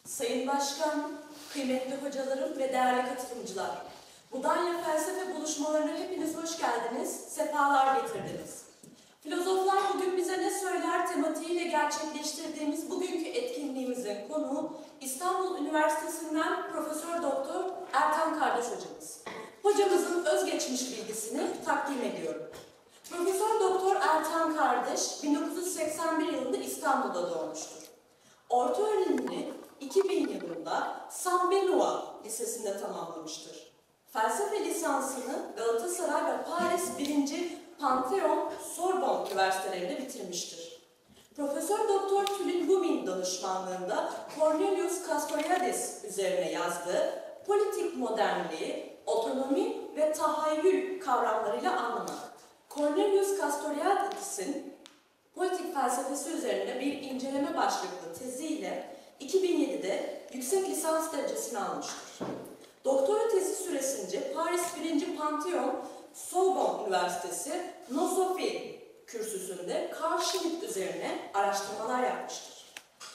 Sayın Başkan, kıymetli hocalarım ve değerli katılımcılar, Mudanya Felsefe Buluşmalarına hepiniz hoş geldiniz, sefalar getirdiniz. Filozoflar bugün bize ne söyler tematiğiyle gerçekleştirdiğimiz bugünkü etkinliğimizin konuğu İstanbul Üniversitesi'nden Profesör Doktor Ertan Kardeş hocamız. Hocamızın özgeçmiş bilgisini takdim ediyorum. Profesör Doktor Ertan Kardeş 1981 yılında İstanbul'da doğmuştur. Orta öğrenimini 2000 yılında San Benoît Lisesi'nde tamamlamıştır. Felsefe lisansını Galatasaray ve Paris 1. Pantheon Sorbonne üniversitelerinde bitirmiştir. Profesör Doktor Tülin Bum'in danışmanlığında Cornelius Castoriadis üzerine yazdığı politik modernliği, otonomi ve tahayyül kavramlarıyla anlamak. Cornelius Castoriadis'in politik felsefesi üzerine bir inceleme başlıklı teziyle 2007'de yüksek lisans derecesini almıştır. Doktora tezi süresince Paris 1. Pantheon Sorbonne Üniversitesi Nosofi kürsüsünde Carl Schmitt üzerine araştırmalar yapmıştır.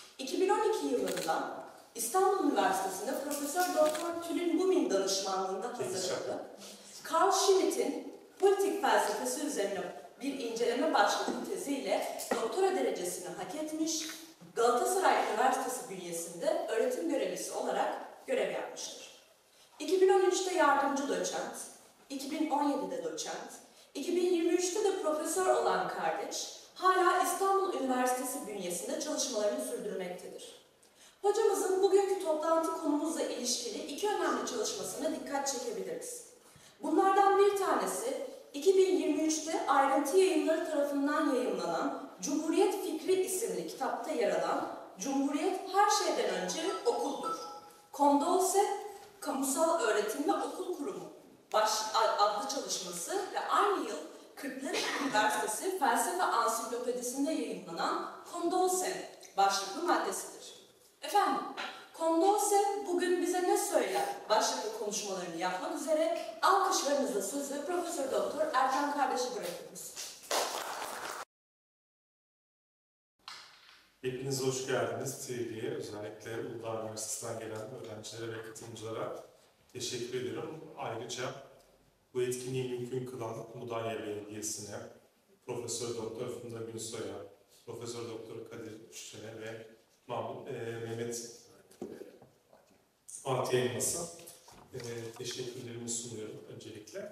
2012 yılında İstanbul Üniversitesi'nde Profesör Doktor Tülin Bum'in danışmanlığında hazırladı. Carl Schmitt'in politik felsefesi üzerine bir inceleme başlıklı teziyle doktora derecesini hak etmiş, Galatasaray Üniversitesi bünyesinde öğretim görevlisi olarak görev yapmıştır. 2013'te yardımcı doçent, 2017'de doçent, 2023'te de profesör olan kardeş, hala İstanbul Üniversitesi bünyesinde çalışmalarını sürdürmektedir. Hocamızın bugünkü toplantı konumuzla ilişkili iki önemli çalışmasına dikkat çekebiliriz. Bunlardan bir tanesi, 2023'te Ayrıntı Yayınları tarafından yayımlanan Cumhuriyet Fikri isimli kitapta yer alan Cumhuriyet her şeyden önce okuldur. Condorcet, Kamusal Öğretim ve Okul Kurumu adlı çalışması ve aynı yıl Kırklareli Üniversitesi Felsefe Ansiklopedisi'nde yayımlanan Condorcet başlıklı maddesidir. Efendim, Condorcet bugün bize ne söyler başlıklı konuşmalarını yapmak üzere alkışlarınızla sözü Profesör Doktor Ertan Kardeş'e bırakıyoruz. Hepiniz hoş geldiniz TV'ye. Özellikle Uludağ Üniversitesi'nden gelen öğrencilere ve katılımcılara teşekkür ediyorum. Ayrıca bu etkinliği mümkün kılan Mudanya Belediyesi'ne, Profesör Doktor Funda Günsoy'a, Profesör Doktor Kadir Şüşen'e ve Mehmet Fatih Elmas'a teşekkürlerimi sunuyorum öncelikle.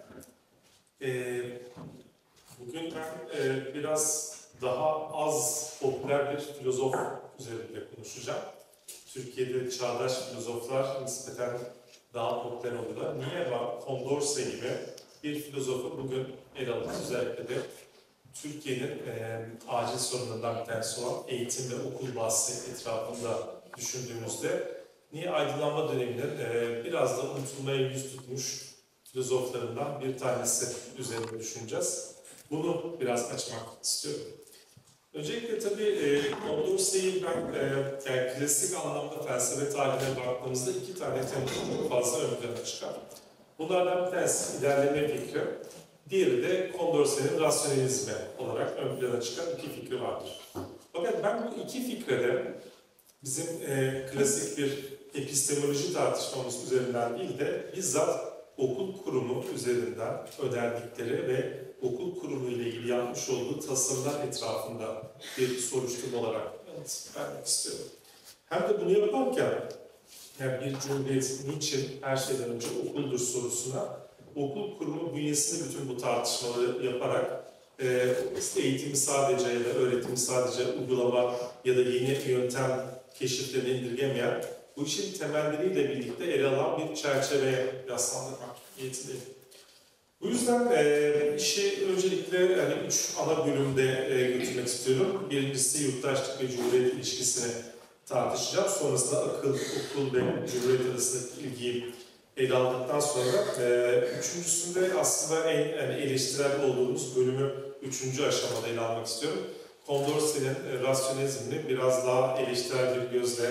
Bugün ben biraz daha az popüler bir filozof üzerinde konuşacağım. Türkiye'de çağdaş filozoflar nispeten daha popüler oluyorlar. Niye var? Condorcet gibi bir filozofu bugün ele alacağız. Özellikle de Türkiye'nin acil sorunlarından bir tanesi olan eğitim ve okul bahsi etrafında düşündüğümüzde niye aydınlanma döneminin biraz da unutulmaya yüz tutmuş filozoflarından bir tanesi üzerinde düşüneceğiz. Bunu biraz açmak istiyorum. Öncelikle tabii Condorcet'i ben yani klasik anlamda felsefe tarihine baktığımızda iki tane tema çok fazla ön plana çıkar. Bunlardan bir tanesi ilerleme fikri, diğeri de Condorcet'in rasyonalizmi olarak ön plana çıkan iki fikri vardır. Fakat ben bu iki fikre de bizim klasik bir epistemoloji tartışmamız üzerinden değil de bizzat okul kurumu üzerinden önerdikleri ve okul kurumu ile ilgili yapmış olduğu tasarımlar etrafında bir soruşturma olarak yanıt vermek istiyorum. Hem de bunu yaparken yani bir cumhuriyet niçin her şeyden önce okuldur sorusuna okul kurumu bünyesinde bütün bu tartışmaları yaparak eğitimi sadece ya da öğretimi sadece uygulama ya da yeni yöntem keşiflerine indirgemeyen bu işin temelleriyle birlikte ele alan bir çerçeveye yaslandırmak niyetindeyim. Bu yüzden işi öncelikle yani 3 ana bölümde götürmek istiyorum. Birincisi yurttaşlık ve cumhuriyet ilişkisini tartışacağım. Sonrasında akıl, okul ve cumhuriyet arasındaki ilgiyi ele aldıktan sonra üçüncüsünde aslında en eleştirel olduğumuz bölümü üçüncü aşamada ele almak istiyorum. Condorcet'in rasyonalizmini biraz daha eleştirel bir gözle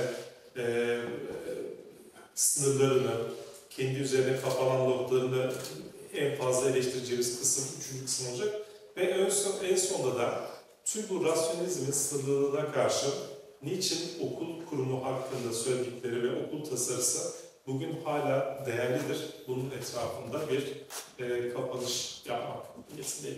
sınırlarını, kendi üzerine kapanan noktalarını en fazla eleştireceğimiz kısım üçüncü kısım olacak. Ve en sonunda da tüm bu rasyonalizmin sınırlılığına karşı niçin okul kurumu hakkında söyledikleri ve okul tasarısı bugün hala değerlidir? Bunun etrafında bir kapanış yapmak niyetindeyim.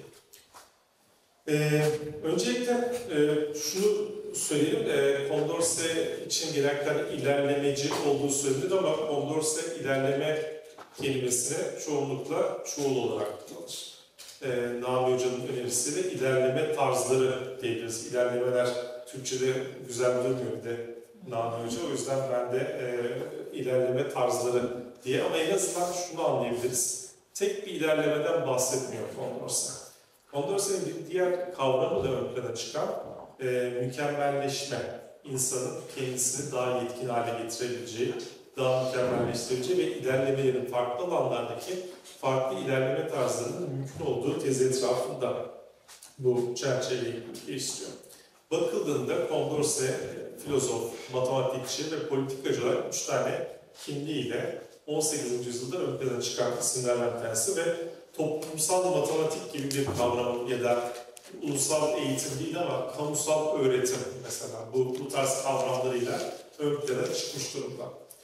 Öncelikle şunu söyleyeyim, Condorcet için genellikle ilerlemeci olduğu söylenir ama Condorcet ilerleme kelimesine çoğunlukla çoğul olarak kullanır. Nami Hoca'nın önerisiyle ilerleme tarzları diyebiliriz. İlerlemeler Türkçe'de güzel durmuyor bir de Nami Hoca. O yüzden ben de ilerleme tarzları diye ama en azından şunu anlayabiliriz. Tek bir ilerlemeden bahsetmiyor Condorcet. Condorcet'in bir diğer kavramı da ön plana çıkan mükemmelleşme. İnsanın kendisini daha yetkin hale getirebileceği, daha mükemmelleştirebileceği ve ilerlemelerin farklı alanlardaki farklı ilerleme tarzlarının mümkün olduğu tezi etrafında bu çerçeveyi geliştiriyor. Bakıldığında Condorcet filozof, matematikçi ve politikacı olarak 3 tane kimliğiyle 18. yüzyılda ön plana çıkan isimlerden bir tanesi ve toplumsal matematik gibi bir kavram ya da ulusal eğitim değil ama kamusal öğretim mesela bu tarz kavramlarıyla ön plana çıkmış durumda.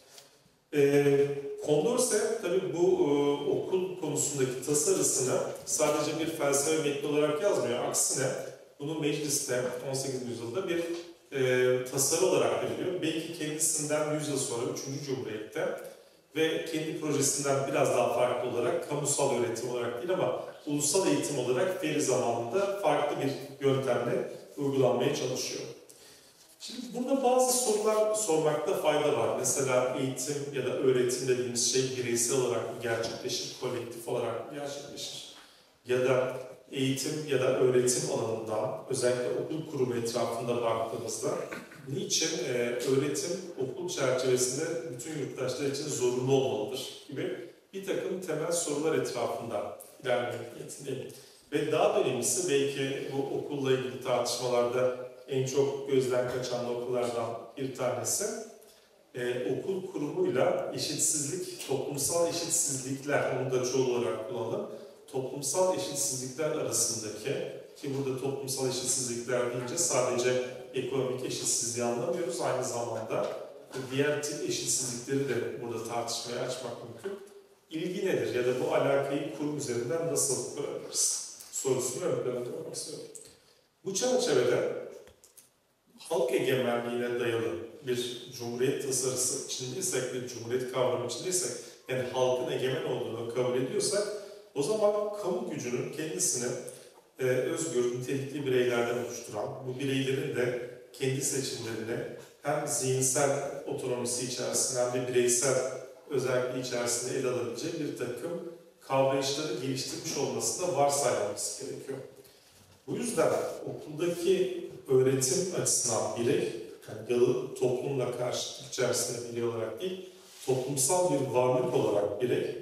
Condorcet tabii bu okul konusundaki tasarısını sadece bir felsefe metni olarak yazmıyor. Aksine bunu mecliste 18. yüzyılda bir tasarı olarak veriliyor. Belki kendisinden 100 yıl sonra 3. Cumhuriyet'te ve kendi projesinden biraz daha farklı olarak kamusal öğretim olarak değil ama ulusal eğitim olarak veri zamanında farklı bir yöntemle uygulanmaya çalışıyor. Şimdi burada bazı sorular sormakta fayda var. Mesela eğitim ya da öğretim dediğimiz şey bireysel olarak mı gerçekleşir, kolektif olarak mı gerçekleşir? Ya da eğitim ya da öğretim alanında, özellikle okul kurumu etrafında baktığımızda niçin öğretim okul çerçevesinde bütün yurttaşlar için zorunlu olmalıdır gibi bir takım temel sorular etrafında ilerlemek niyetindeyim. Ve daha da önemlisi belki bu okulla ilgili tartışmalarda en çok gözden kaçan noktalardan bir tanesi okul kurumuyla eşitsizlik, toplumsal eşitsizlikler, onu da çoğul olarak kullanalım, toplumsal eşitsizlikler arasındaki, ki burada toplumsal eşitsizlikler deyince sadece ekonomik eşitsizliği anlamıyoruz, aynı zamanda diğer tip eşitsizlikleri de burada tartışmaya açmak mümkün. İlgi nedir ya da bu alakayı kurum üzerinden nasıl kurabiliriz sorusunu ön plana koymak istiyorum. Bu çerçevede halk egemenliğine dayalı bir cumhuriyet tasarısı içindeysek, bir cumhuriyet kavramı içindeysek, yani halkın egemen olduğunu kabul ediyorsak, o zaman kamu gücünün kendisini özgür, nitelikli bireylerden oluşturan, bu bireylerin de kendi seçimlerini hem zihinsel otonomisi içerisinde hem de bireysel özelliği içerisinde ele alabileceği bir takım kavrayışları geliştirmiş olması da varsayılması gerekiyor. Bu yüzden okuldaki öğretim açısından birey, yani toplumla karşıtlık içerisinde birey olarak değil, toplumsal bir varlık olarak birey,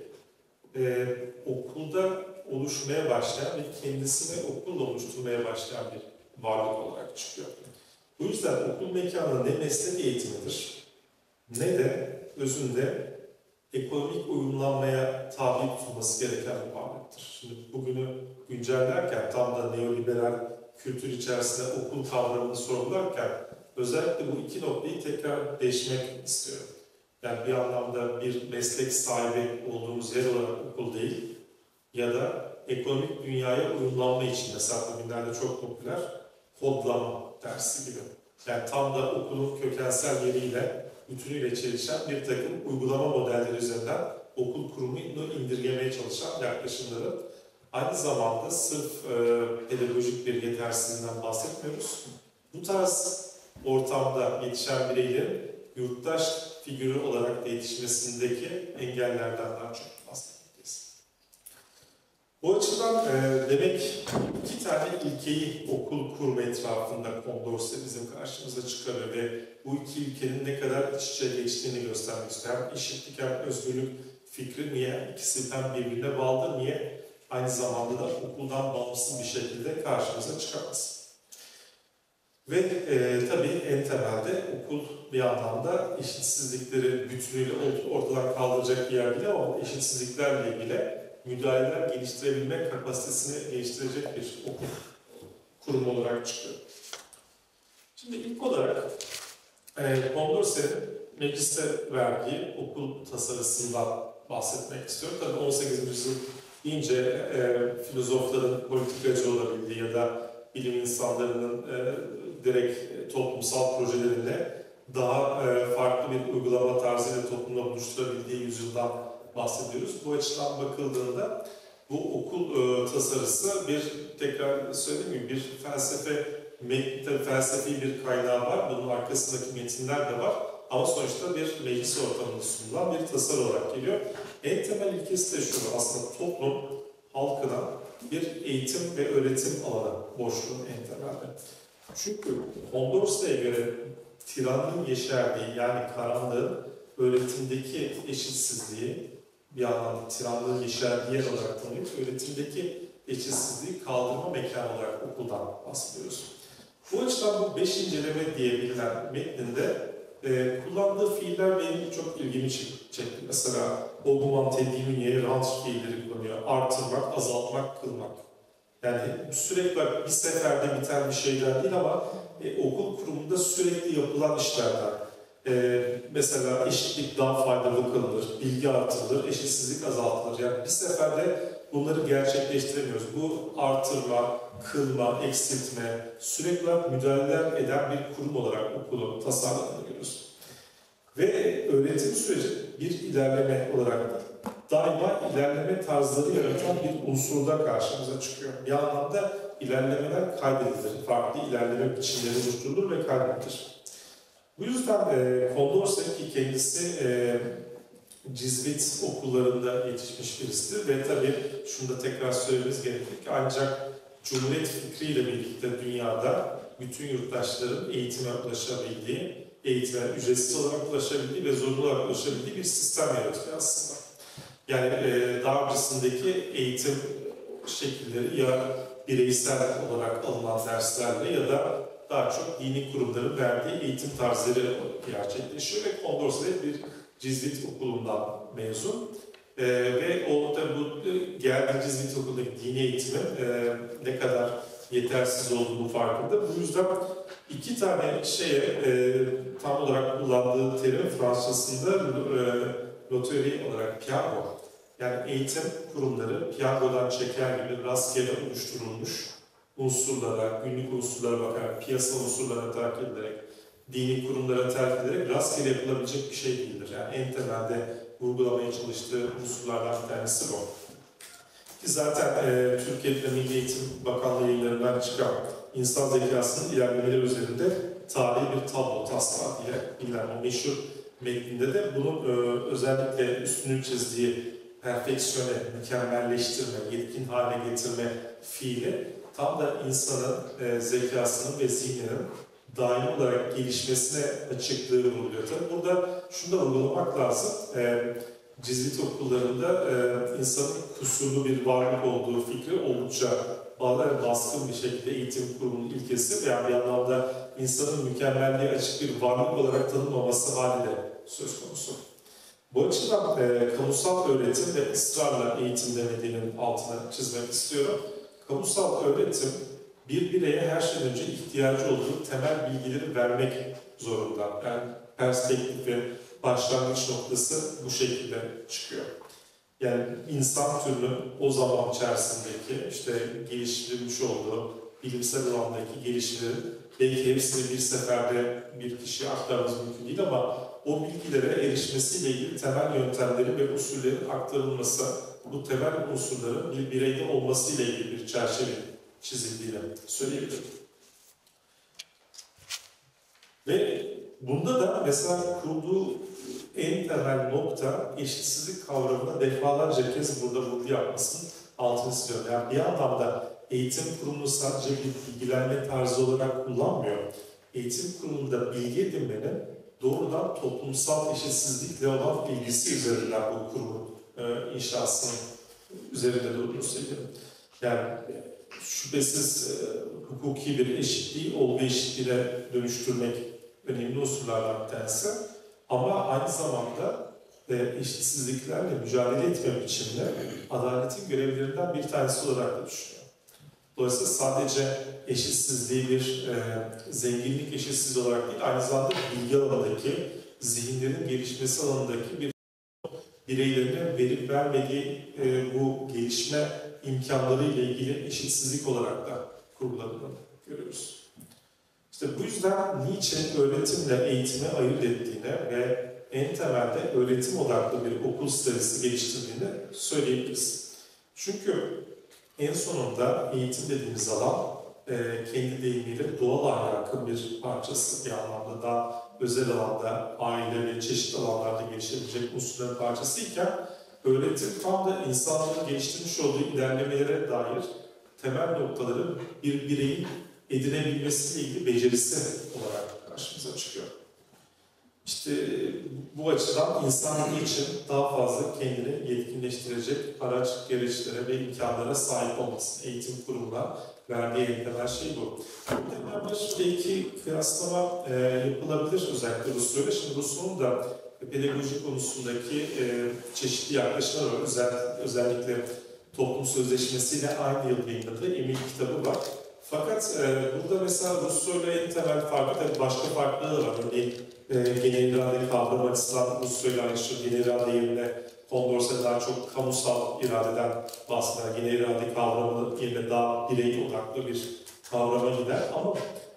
okulda oluşmaya başlayan ve kendisini okulla oluşturmaya başlayan bir varlık olarak çıkıyor. Bu yüzden okul mekanı ne meslek eğitimidir, ne de özünde ekonomik uyumlanmaya tabi tutulması gereken bir varlıktır. Şimdi bugünü güncellerken tam da neoliberal kültür içerisinde okul kavramını sorgularken özellikle bu iki noktayı tekrar değişmek istiyorum. Yani bir anlamda bir meslek sahibi olduğumuz yer olarak okul değil ya da ekonomik dünyaya uyumlanma için mesela bugünlerde çok popüler kodlama dersi gibi. Yani tam da okulun kökensel yeriyle, bütünüyle çelişen bir takım uygulama modelleri üzerinden okul kurumunu indirgemeye çalışan yaklaşımları. Aynı zamanda sırf pedagojik bir yetersizliğinden bahsetmiyoruz. Bu tarz ortamda yetişen bireylerin yurttaş figürü olarak da yetişmesindeki engellerden daha çok bahsetmekteyiz. Bu açıdan demek iki tane ilkeyi okul kurumu etrafında Condorcet bizim karşımıza çıkarıyor ve bu iki ilkenin ne kadar iç içe geçtiğini göstermek istiyor. Hem eşitlik hem özgürlük fikri niye? İkisi hem birbirine bağlı niye? Aynı zamanda da okuldan bağımsız bir şekilde karşımıza çıkamaz. Ve tabii en temelde okul bir anlamda eşitsizlikleri bütünüyle ortadan kaldıracak bir yer değil ama eşitsizliklerle ilgili müdahaleler geliştirebilme kapasitesini geliştirecek bir okul kurumu olarak çıkıyor. Şimdi ilk olarak Condorcet'in meclise verdiği okul tasarısından bahsetmek istiyorum. Tabii 18. yüzyıl deyince filozofların politikacı olabildiği ya da bilim insanlarının direkt toplumsal projelerinde daha farklı bir uygulama tarzıyla toplumla buluşturabildiği yüzyıldan bahsediyoruz. Bu açıdan bakıldığında bu okul tasarısı bir, tekrar söylediğim gibi, bir felsefi bir kaynağı var. Bunun arkasındaki metinler de var. Ama sonuçta bir meclis ortamında sunulan bir tasarı olarak geliyor. En temel ilkesi de şu, aslında toplum halkına bir eğitim ve öğretim alanı boşluğun en temelde. Çünkü Condorcet'e göre tiranlığın yeşerdiği, yani karanlığın öğretimdeki eşitsizliği, bir anlamda tiranlığın yeşerdiği yer olarak tanıyıp öğretimdeki eşitsizliği kaldırma mekanı olarak okuldan bahsediyoruz. Bu açıdan bu 5 inceleme diye bilinen metninde kullandığı fiiller benim çok ilgimi çekti. Mesela augmenter, diminuer, rendre fiilleri kullanıyor. Artırmak, azaltmak, kılmak. Yani sürekli bir seferde biten bir şeyler değil ama okul kurumunda sürekli yapılan işlerden. Mesela eşitlik daha faydalı kılınır, bilgi artırılır, eşitsizlik azaltılır. Yani bir seferde bunları gerçekleştiremiyoruz. Bu artırma, kılma, eksiltme, sürekli müdahaleler eden bir kurum olarak okulu tasarladığını görüyoruz. Ve öğretim süreci bir ilerleme olarak daima ilerleme tarzları yaratan bir unsurda karşımıza çıkıyor. Bir anlamda ilerlemeler kaydedilir, farklı ilerleme biçimleri oluşturulur ve kaydedilir. Bu yüzden Condorcet ki kendisi Cizvit okullarında yetişmiş birisidir ve tabii şunu da tekrar söylememiz gerekir ki ancak Cumhuriyet fikriyle birlikte dünyada bütün yurttaşların eğitime ulaşabildiği, eğitime ücretsiz olarak ulaşabildiği ve zorunlu olarak ulaşabildiği bir sistem yaratıyor aslında. Yani daha öncesindeki eğitim şekilleri ya bireysel olarak alınan derslerle ya da daha çok dini kurumların verdiği eğitim tarzları gerçekleşiyor ve Condorcet bir Cizvit okulundan mezun. Ve o da bu geldiği Cizvit okulundaki dini eğitimin ne kadar yetersiz olduğunu farkında. Bu yüzden iki tane tam olarak kullandığı terim Fransızcasında loterie olarak piyango. Yani eğitim kurumları piyangodan çeker gibi rastgele oluşturulmuş unsurlara, günlük unsurlara bakarak, piyasa unsurlarına takip ederek, dini kurumlara terk ederek rastgele yapılabilecek bir şey değildir. Yani en temelde vurgulamaya çalıştığı unsurlardan bir tanesi bu. Ki zaten Türkiye'de Milli Eğitim Bakanlığı yayınlarından çıkan insan zekasının ilerlemeleri üzerinde tarihi bir tablo taslağı diye bilinen o meşhur metninde de bunun özellikle üstünü çizdiği perfeksiyone, mükemmelleştirme, yetkin hale getirme fiili tam da insanın zekasının ve zihninin daim olarak gelişmesine açıklığı vurguluyor. Tabii burada şunu da vurgulamak lazım. Cizvit okullarında insanın kusurlu bir varlık olduğu fikri oldukça baskın bir şekilde eğitim kurumunun ilkesi veya bir anlamda insanın mükemmelliğe açık bir varlık olarak tanınmaması hali de söz konusu. Bu açıdan kamusal öğretim ve ısrarla eğitim demediğinin altına çizmek istiyorum. Kamusal öğretim bir bireye her şeyden önce ihtiyacı olduğu temel bilgileri vermek zorunda. Yani perspektif ve başlangıç noktası bu şekilde çıkıyor. Yani insan türünün o zaman içerisindeki geliştirilmiş olduğu bilimsel alandaki gelişimlerin belki hepsini bir seferde bir kişiye aktarmamız mümkün değil ama o bilgilere erişmesiyle ilgili temel yöntemleri ve usullerin aktarılması, bu temel unsurların bir bireyde olmasıyla ilgili bir çerçeve çizildiğini söyleyebilirim. Ve bunda da mesela kurduğu en temel nokta eşitsizlik kavramına defalarca kez burada vurgu yapmasının altını istiyorum. Yani bir anlamda eğitim kurumunu sadece bir bilgilenme tarzı olarak kullanmıyor. Eğitim kurumunda bilgi edinmenin doğrudan toplumsal eşitsizlikle olan ilgisi üzerinden bu kurumun inşasının üzerinde durduğunu söylüyorum. Yani şüphesiz hukuki bir eşitliği olgu eşitliğine dönüştürmek önemli unsurlardan bir tanesi. Ama aynı zamanda eşitsizliklerle mücadele etme biçiminde adaletin görevlerinden bir tanesi olarak da düşünüyor. Dolayısıyla sadece eşitsizliği bir zenginlik eşitsizliği olarak değil, aynı zamanda bilgi alanındaki, zihinlerin gelişmesi alanındaki bir bireylerine verip vermediği bu gelişme imkanları ile ilgili eşitsizlik olarak da kurguladığını görüyoruz. İşte bu yüzden Nietzsche öğretimle eğitimi ayırt ettiğini ve en temelde öğretim odaklı bir okul stratejisi geliştirdiğini söyleyebiliriz. Çünkü en sonunda eğitim dediğimiz alan kendi deyimiyle doğal ahlakın bir parçası, bir anlamda daha özel alanda, aile ve çeşitli alanlarda gelişebilecek unsurların parçasıyken öğretim tam da insanların geliştirmiş olduğu ilerlemelere dair temel noktaların bir bireyin edinebilmesiyle ilgili becerisi olarak karşımıza çıkıyor. İşte bu açıdan insanlık için daha fazla kendini yetkinleştirecek araç, gereçlere ve imkanlara sahip olması. Eğitim kurumuna verdiği en temel şey bu. Burada belki kıyaslama yapılabilir özellikle Rousseau'yla. Şimdi Rousseau'nun da pedagoji konusundaki çeşitli yaklaşımlar var. Özellikle toplum sözleşmesiyle aynı yıl yayınladığı Emil kitabı var. Fakat burada mesela Rousseau'yla en temel farkı, tabii başka farkları da var. Örneğin genel irade kavramı açısından Rousseau'yla aynı şey, genel irade yerine Condorcet daha çok kamusal iradeden bahseder. Genel irade kavramının yerine daha birey odaklı bir kavrama gider. Ama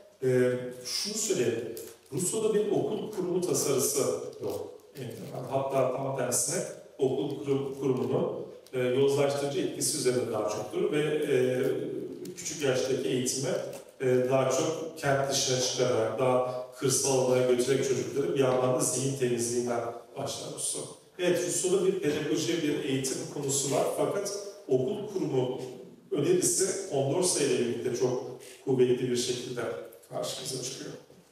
şunu söyleyelim, Rousseau'da bir okul kurumu tasarısı yok. Hatta tam tersine okul kurumunu yozlaştırıcı etkisi üzerinde daha çoktur ve küçük yaştaki eğitime daha çok kent dışına çıkararak, daha kırsal alana götürerek çocukları bir anlamda zihin temizliğinden başlar Rousseau. Evet, Rousseau'da bir pedagoji, bir eğitim konusu var fakat okul kurumu önerisi Condorcet ile birlikte çok kuvvetli bir şekilde karşımıza çıkıyor.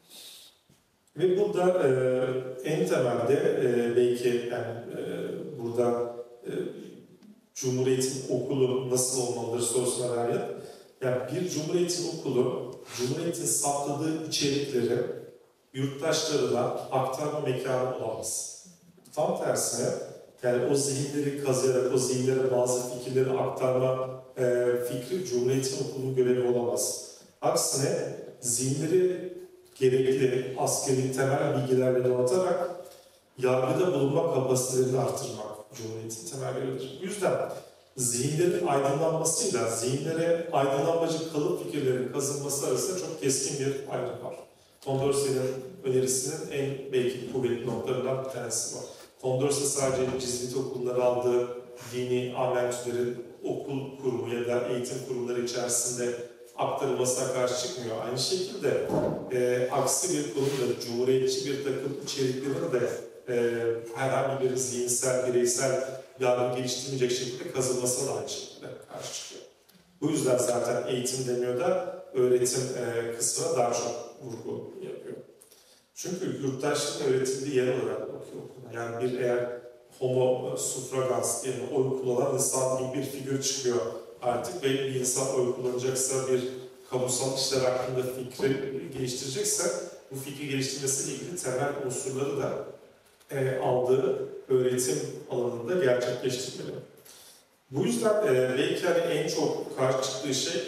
Ve burada en temelde belki yani burada Cumhuriyet'in okulu nasıl olmalıdır sorusuna verdim. Yani bir Cumhuriyet'in okulu, Cumhuriyet'in saptadığı içerikleri yurttaşlarına aktarma mekanı olamaz. Tam tersine, yani o zihinleri kazıyarak, o zihinlere bazı fikirleri aktarma fikri Cumhuriyet'in okulunun görevi olamaz. Aksine zihinleri gerekli askeri temel bilgilerle donatarak yargıda bulunma kapasitelerini artırmak Cumhuriyet'in temel görevidir. Bu yüzden zihinlerin aydınlanmasıyla zihinlere aydınlanmacı kalıp fikirlerin kazınması arasında çok keskin bir ayrım var. Condorcet'in önerisinin en belki kuvvetli noktalarından bir tanesi var. Condorcet sadece Cizvit okulları aldığı dini amentülerin okul kurumu ya da eğitim kurumları içerisinde aktarılmasına karşı çıkmıyor. Aynı şekilde aksi bir kurumda cumhuriyetçi bir takım içeriklerin de herhangi bir zihinsel, bireysel yardım geliştirmeyecek şekilde kazınmasına da aynı şekilde karşı çıkıyor. Bu yüzden zaten eğitim demiyor da öğretim kısmına daha çok vurgu yapıyor. Çünkü yurttaşlığın öğretildiği yer olarak bakıyor okula. Yani bir eğer homo suffragans diye oy kullanan insan gibi bir figür çıkıyor artık ve bir insan oy kullanacaksa bir kamusal işler hakkında fikri geliştirecekse bu fikri geliştirmesiyle ilgili temel unsurları da aldığı öğretim alanında gerçekleştirmeli. Bu yüzden belki hani en çok karşı çıktığı şey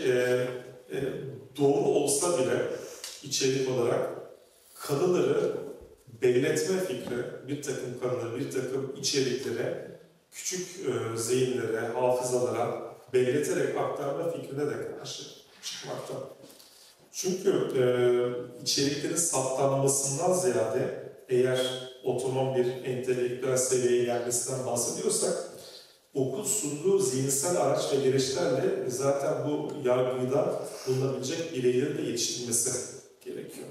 doğru olsa bile içerik olarak kanıları belletme fikri, bir takım kanıları, bir takım içeriklere, küçük zihinlere, hafızalara belleterek aktarma fikrine de karşı çıkmakta. Çünkü içeriklerin saptanmasından ziyade eğer otonom bir entelektüel seviyeye gelmesinden bahsediyorsak, okul sunduğu zihinsel araç ve gereçlerle zaten bu yargıda bulunabilecek bireylerin de yetiştirilmesi gerekiyor.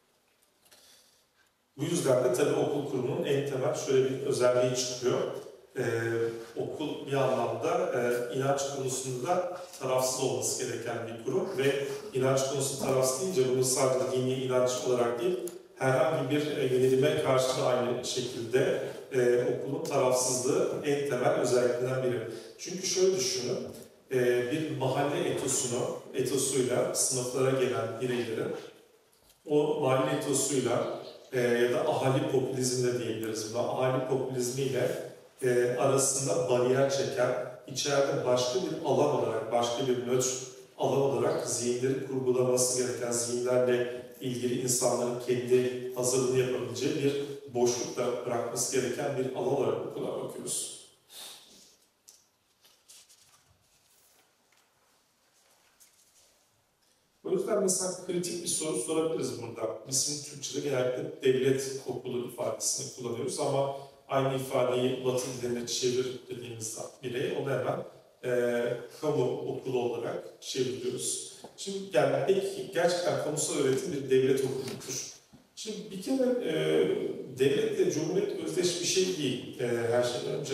Bu yüzden de tabii okul kurumunun en temel şöyle bir özelliği çıkıyor. Okul bir anlamda inanç konusunda tarafsız olması gereken bir kurum ve inanç konusu tarafsız deyince bunu sadece dini inanç olarak değil, herhangi bir yönelime karşı da aynı şekilde okulun tarafsızlığı en temel özelliklerinden biri. Çünkü şöyle düşünün, bir mahalle etosuyla sınıflara gelen bireylerin o mahalle etosuyla ya da ahali popülizmi de diyebiliriz buna, ahali popülizmiyle arasında bariyer çeken, içeride başka bir alan olarak, başka bir nötr alan olarak zihinleri kurgulaması gereken, zihinlerle ilgili insanların kendi hazırlığını yapabileceği bir boşlukta bırakması gereken bir alan olarak okula bakıyoruz. O yüzden mesela kritik bir soru sorabiliriz burada. Biz şimdi Türkçe'de genellikle devlet okulu ifadesini kullanıyoruz ama aynı ifadeyi Batı diline çevir dediğimizde birey onu hemen kamu okulu olarak çeviriyoruz. Şimdi yani peki gerçekten kamusal öğretim bir devlet okuludur. Şimdi bir kere devletle cumhuriyet özdeş bir şey değil her şeyden önce.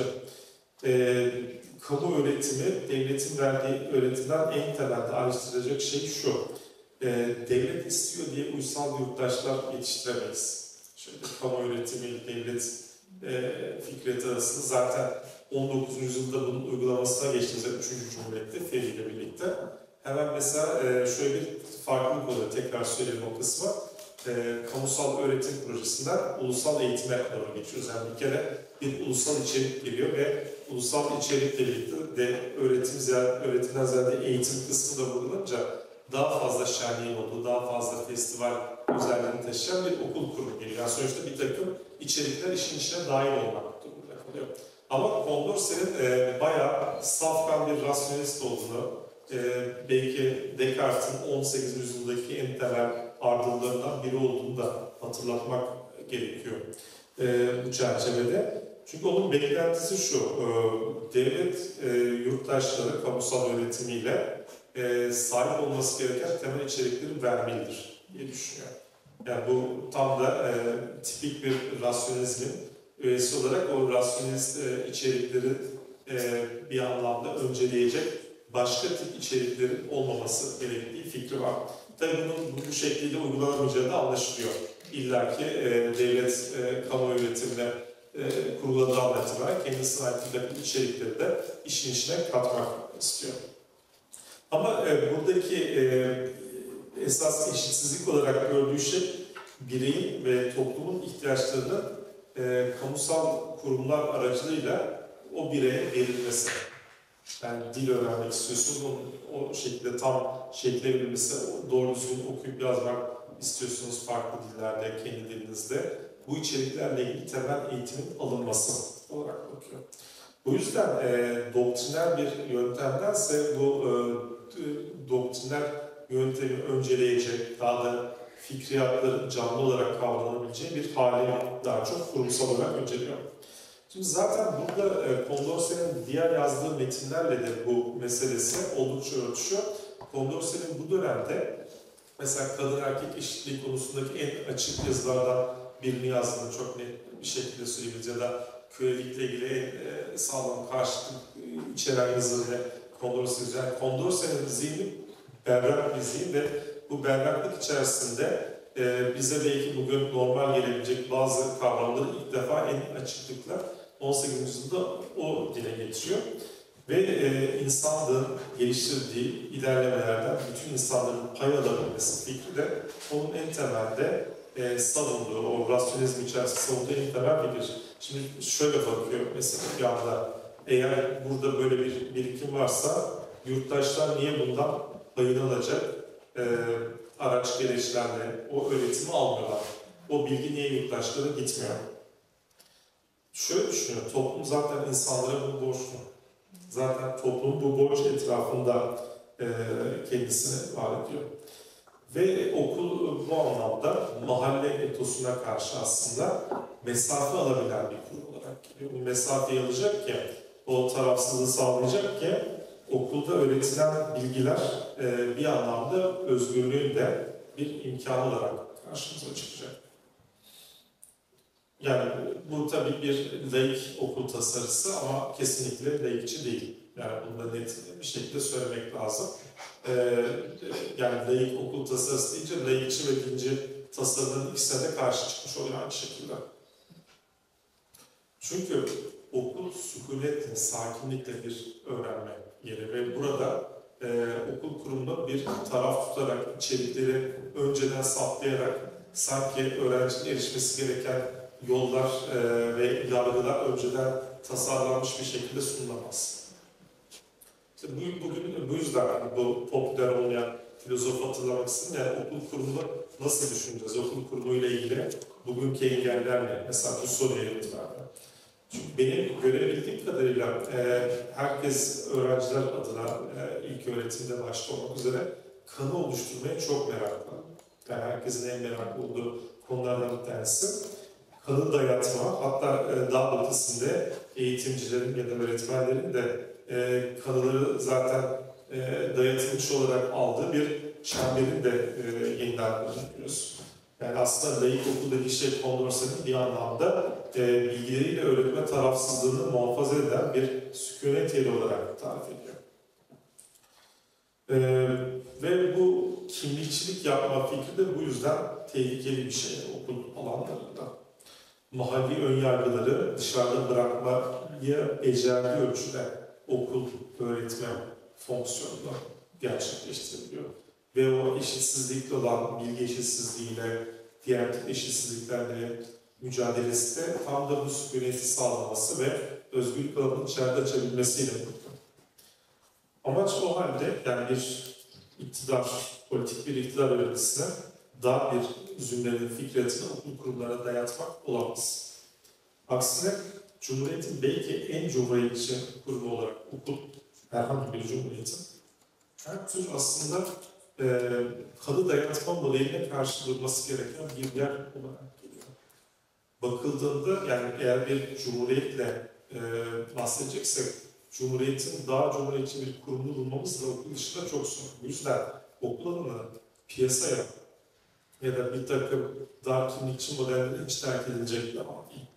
Kamu öğretimi, devletin verdiği öğretimden en temelde ayrıştıracak şey şu. Devlet istiyor diye uysal yurttaşlar yetiştiremeyiz. Şöyle kamu öğretimi, devlet fikriyatı arasında zaten 19. yüzyılda bunun uygulamasına geçtiğimizde 3. Cumhuriyet'te Feri ile birlikte. Hemen mesela şöyle bir farklılık oluyor, tekrar söyleyeyim o kısmı. Kamusal öğretim projesinden ulusal eğitime doğru geçiyoruz. Yani bir kere bir ulusal içerik geliyor ve ulusal içerikle birlikte de öğretimden ziyade eğitim kısmı da vurgulanınca daha fazla şenliğin olduğu, daha fazla festival özelliğini taşıyan bir okul kurumu geliyor. Yani sonuçta bir takım içerikler işin içine dahil olmak durumunda kalıyor. Ama Condorcet'in bayağı safkan bir rasyonelist olduğunu, belki Descartes'in 18. yüzyıldaki en temel ardıllarından biri olduğunu da hatırlatmak gerekiyor bu çerçevede. Çünkü onun beklentisi şu, devlet yurttaşları kamusal öğretimiyle sahip olması gereken temel içerikleri vermelidir diye düşünüyor. Yani bu tam da tipik bir rasyonalizmin üyesi olarak o rasyonelist içerikleri bir anlamda önceleyecek başka tip içeriklerin olmaması gerektiği fikri var. Tabii bunun bu şekilde uygulanamayacağı da anlaşılıyor. İlla ki devlet kamu yönetimine kuruladığı andan itibaren kendisine ait bir takım içerikleri de işin içine katmak istiyor. Ama buradaki esas eşitsizlik olarak gördüğü şey bireyin ve toplumun ihtiyaçlarının kamusal kurumlar aracılığıyla o bireye verilmesi. Yani dil öğrenmek istiyorsunuz, o şekilde tam şekle verilmesi, doğru düzgün okuyup yazmak istiyorsunuz farklı dillerde, kendi dilinizde. Bu içeriklerle ilgili temel eğitimin alınması olarak bakıyor. Bu yüzden doktriner bir yöntemdense bu doktriner yöntemi önceleyecek, daha da fikriyatların canlı olarak kavranabileceği bir hali daha çok kurumsal olarak önceliyor. Şimdi zaten burada Condorcet'in diğer yazdığı metinlerle de bu meselesi oldukça örtüşüyor. Condorcet'in bu dönemde mesela kadın erkek eşitliği konusundaki en açık yazılardan birini yazdığını çok net bir şekilde söyleyebiliriz ya da kölelikle ilgili en sağlam karşıtlık içeren yazıları Condorcet. Yani Condorcet'in zihni berrak bir zihin ve bu berraklık içerisinde bize belki bugün normal gelebilecek bazı kavramları ilk defa en açıklıkla 18. yüzyılda o dile getiriyor. Ve insanlığın geliştirdiği ilerlemelerden bütün insanların pay alabilmesi fikri de onun en temelde savunduğu, o rasyonizm içerisinde savunduğu en temel fikir. Şimdi şöyle bakıyor mesela bir anda, eğer burada böyle bir birikim varsa yurttaşlar niye bundan payını alacak araç gereçlerle o öğretimi almıyorlar? O bilgi niye yurttaşlara gitmiyor? Şöyle düşünüyor, toplum zaten insanlara bu borçlu. Zaten toplum bu borç etrafında kendisini var ediyor. Ve okul bu anlamda mahalle etosuna karşı aslında mesafe alabilen bir kurum olarak geliyor. Bu mesafeyi alacak ki, o tarafsızlığı sağlayacak ki okulda öğretilen bilgiler bir anlamda özgürlüğün de bir imkanı olarak karşımıza çıkacak. Yani bu tabii bir laik okul tasarısı ama kesinlikle laikçi değil. Yani bunu da net bir şekilde söylemek lazım. Yani laik okul tasarısı deyince laikçi ve dinci tasarının ikisine de karşı çıkmış oluyor aynı şekilde. Çünkü okul sükunetle, sakinlikle bir öğrenme yeri ve burada okul kurumunda bir taraf tutarak, içerikleri önceden saptayarak sanki öğrencinin erişmesi gereken yollar ve yargılar önceden tasarlanmış bir şekilde sunulamaz. İşte bugün bu yüzden bu popüler olmayan filozof hatırlamak istedim. Yani okul kurumunu nasıl düşüneceğiz? Okul kurumuyla ilgili bugünkü engeller ne? Mesela bu soruya yanıt verdim. Çünkü benim görebildiğim kadarıyla herkes öğrenciler adına ilk öğretimde başta olmak üzere kanı oluşturmaya çok meraklı. Yani herkesin en meraklı olduğu konulardan bir tanesi. Kanı dayatma, hatta daha ötesinde eğitimcilerin ya da öğretmenlerin de kanıları zaten dayatılmış olarak aldığı bir çemberin de yeniden kullanıyoruz. Yani aslında laik okuldaki şey Condorcet'in bir anlamda bilgileriyle öğretme tarafsızlığını muhafaza eden bir sükunet yeri olarak tarif ediyor. Ve bu kimlikçilik yapma fikri de bu yüzden tehlikeli bir şey okul alanlarında. Mahalli önyargıları dışarıda bırakmayı becerdiği ölçüde okul öğretme fonksiyonunu gerçekleştirebiliyor. Ve o eşitsizlikle olan bilgi eşitsizliğiyle, diğer tip eşitsizliklerle mücadelesi de tam da bu sükuneti sağlaması ve özgürlük alanını içeride açabilmesiyle mümkün. Amaç o halde yani bir iktidar, politik bir iktidar öğretisine dar bir zümrenin fikretini okul kurumlarına dayatmak olamaz. Aksine Cumhuriyet'in belki en cumhuriyetçi kurumu olarak okul, herhangi bir cumhuriyetin her tür aslında kalı dayatma modeline karşı durması gereken bir yer olarak geliyor. Bakıldığında yani eğer bir cumhuriyetle bahsedeceksek, Cumhuriyet'in daha cumhuriyetçi bir kurumunu bulmamız da okul dışında çok zor. Bu yüzden okul alanı piyasaya ya da bir takım dar kimlikçi modelleri hiç terk edilecek bir alan değil.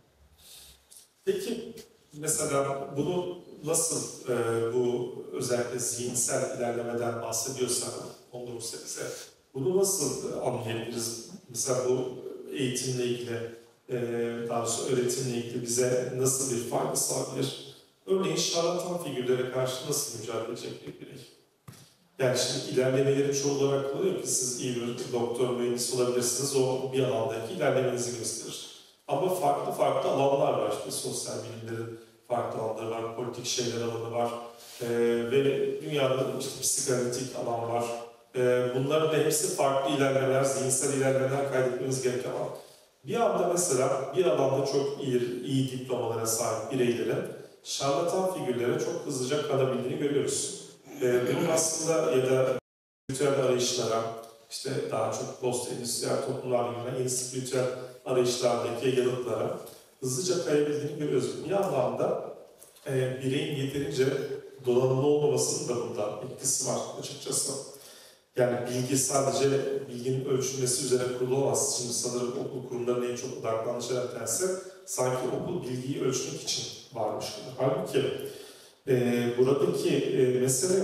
Peki mesela bunu nasıl bu özellikle zihinsel ilerlemeden bahsediyorsak Condorcet bize bunu nasıl anlayabiliriz? Mesela bu eğitimle ilgili daha doğrusu öğretimle ilgili bize nasıl bir fayda sağlayabilir? Örneğin şarlatan figürlere karşı nasıl mücadele edecek bir birey? Yani şimdi ilerlemelerin çoğu olarak oluyor ki siz iyi bir doktor, mühendis olabilirsiniz, o bir alandaki ilerlemenizi gösterir. Ama farklı alanlar var, işte sosyal bilimlerin farklı alanları var, politik şeyler alanı var ve dünyada işte psikanalitik alan var. Bunların da hepsi farklı ilerlemeler, zihinsel ilerlemeler kaydetmeniz gereken alan. Bir anda mesela bir alanda çok iyi diplomalara sahip bireylerin şarlatan figürlere çok hızlıca kanabildiğini görüyoruz. Bunun aslında ya da spiritüel arayışlara, işte daha çok post-endüstriyel toplumlar gibi yeni spiritüel arayışlardaki yanıtlara hızlıca kayabildiğini görüyoruz. Bir anlamda bireyin yeterince donanımlı olmamasının da bunda etkisi var açıkçası. Yani bilgi sadece bilginin ölçülmesi üzerine kurulu olamaz. Şimdi sanırım okul kurumlarının en çok odaklandığı şeyler tersi, sanki okul bilgiyi ölçmek için varmış gibi. Halbuki buradaki mesele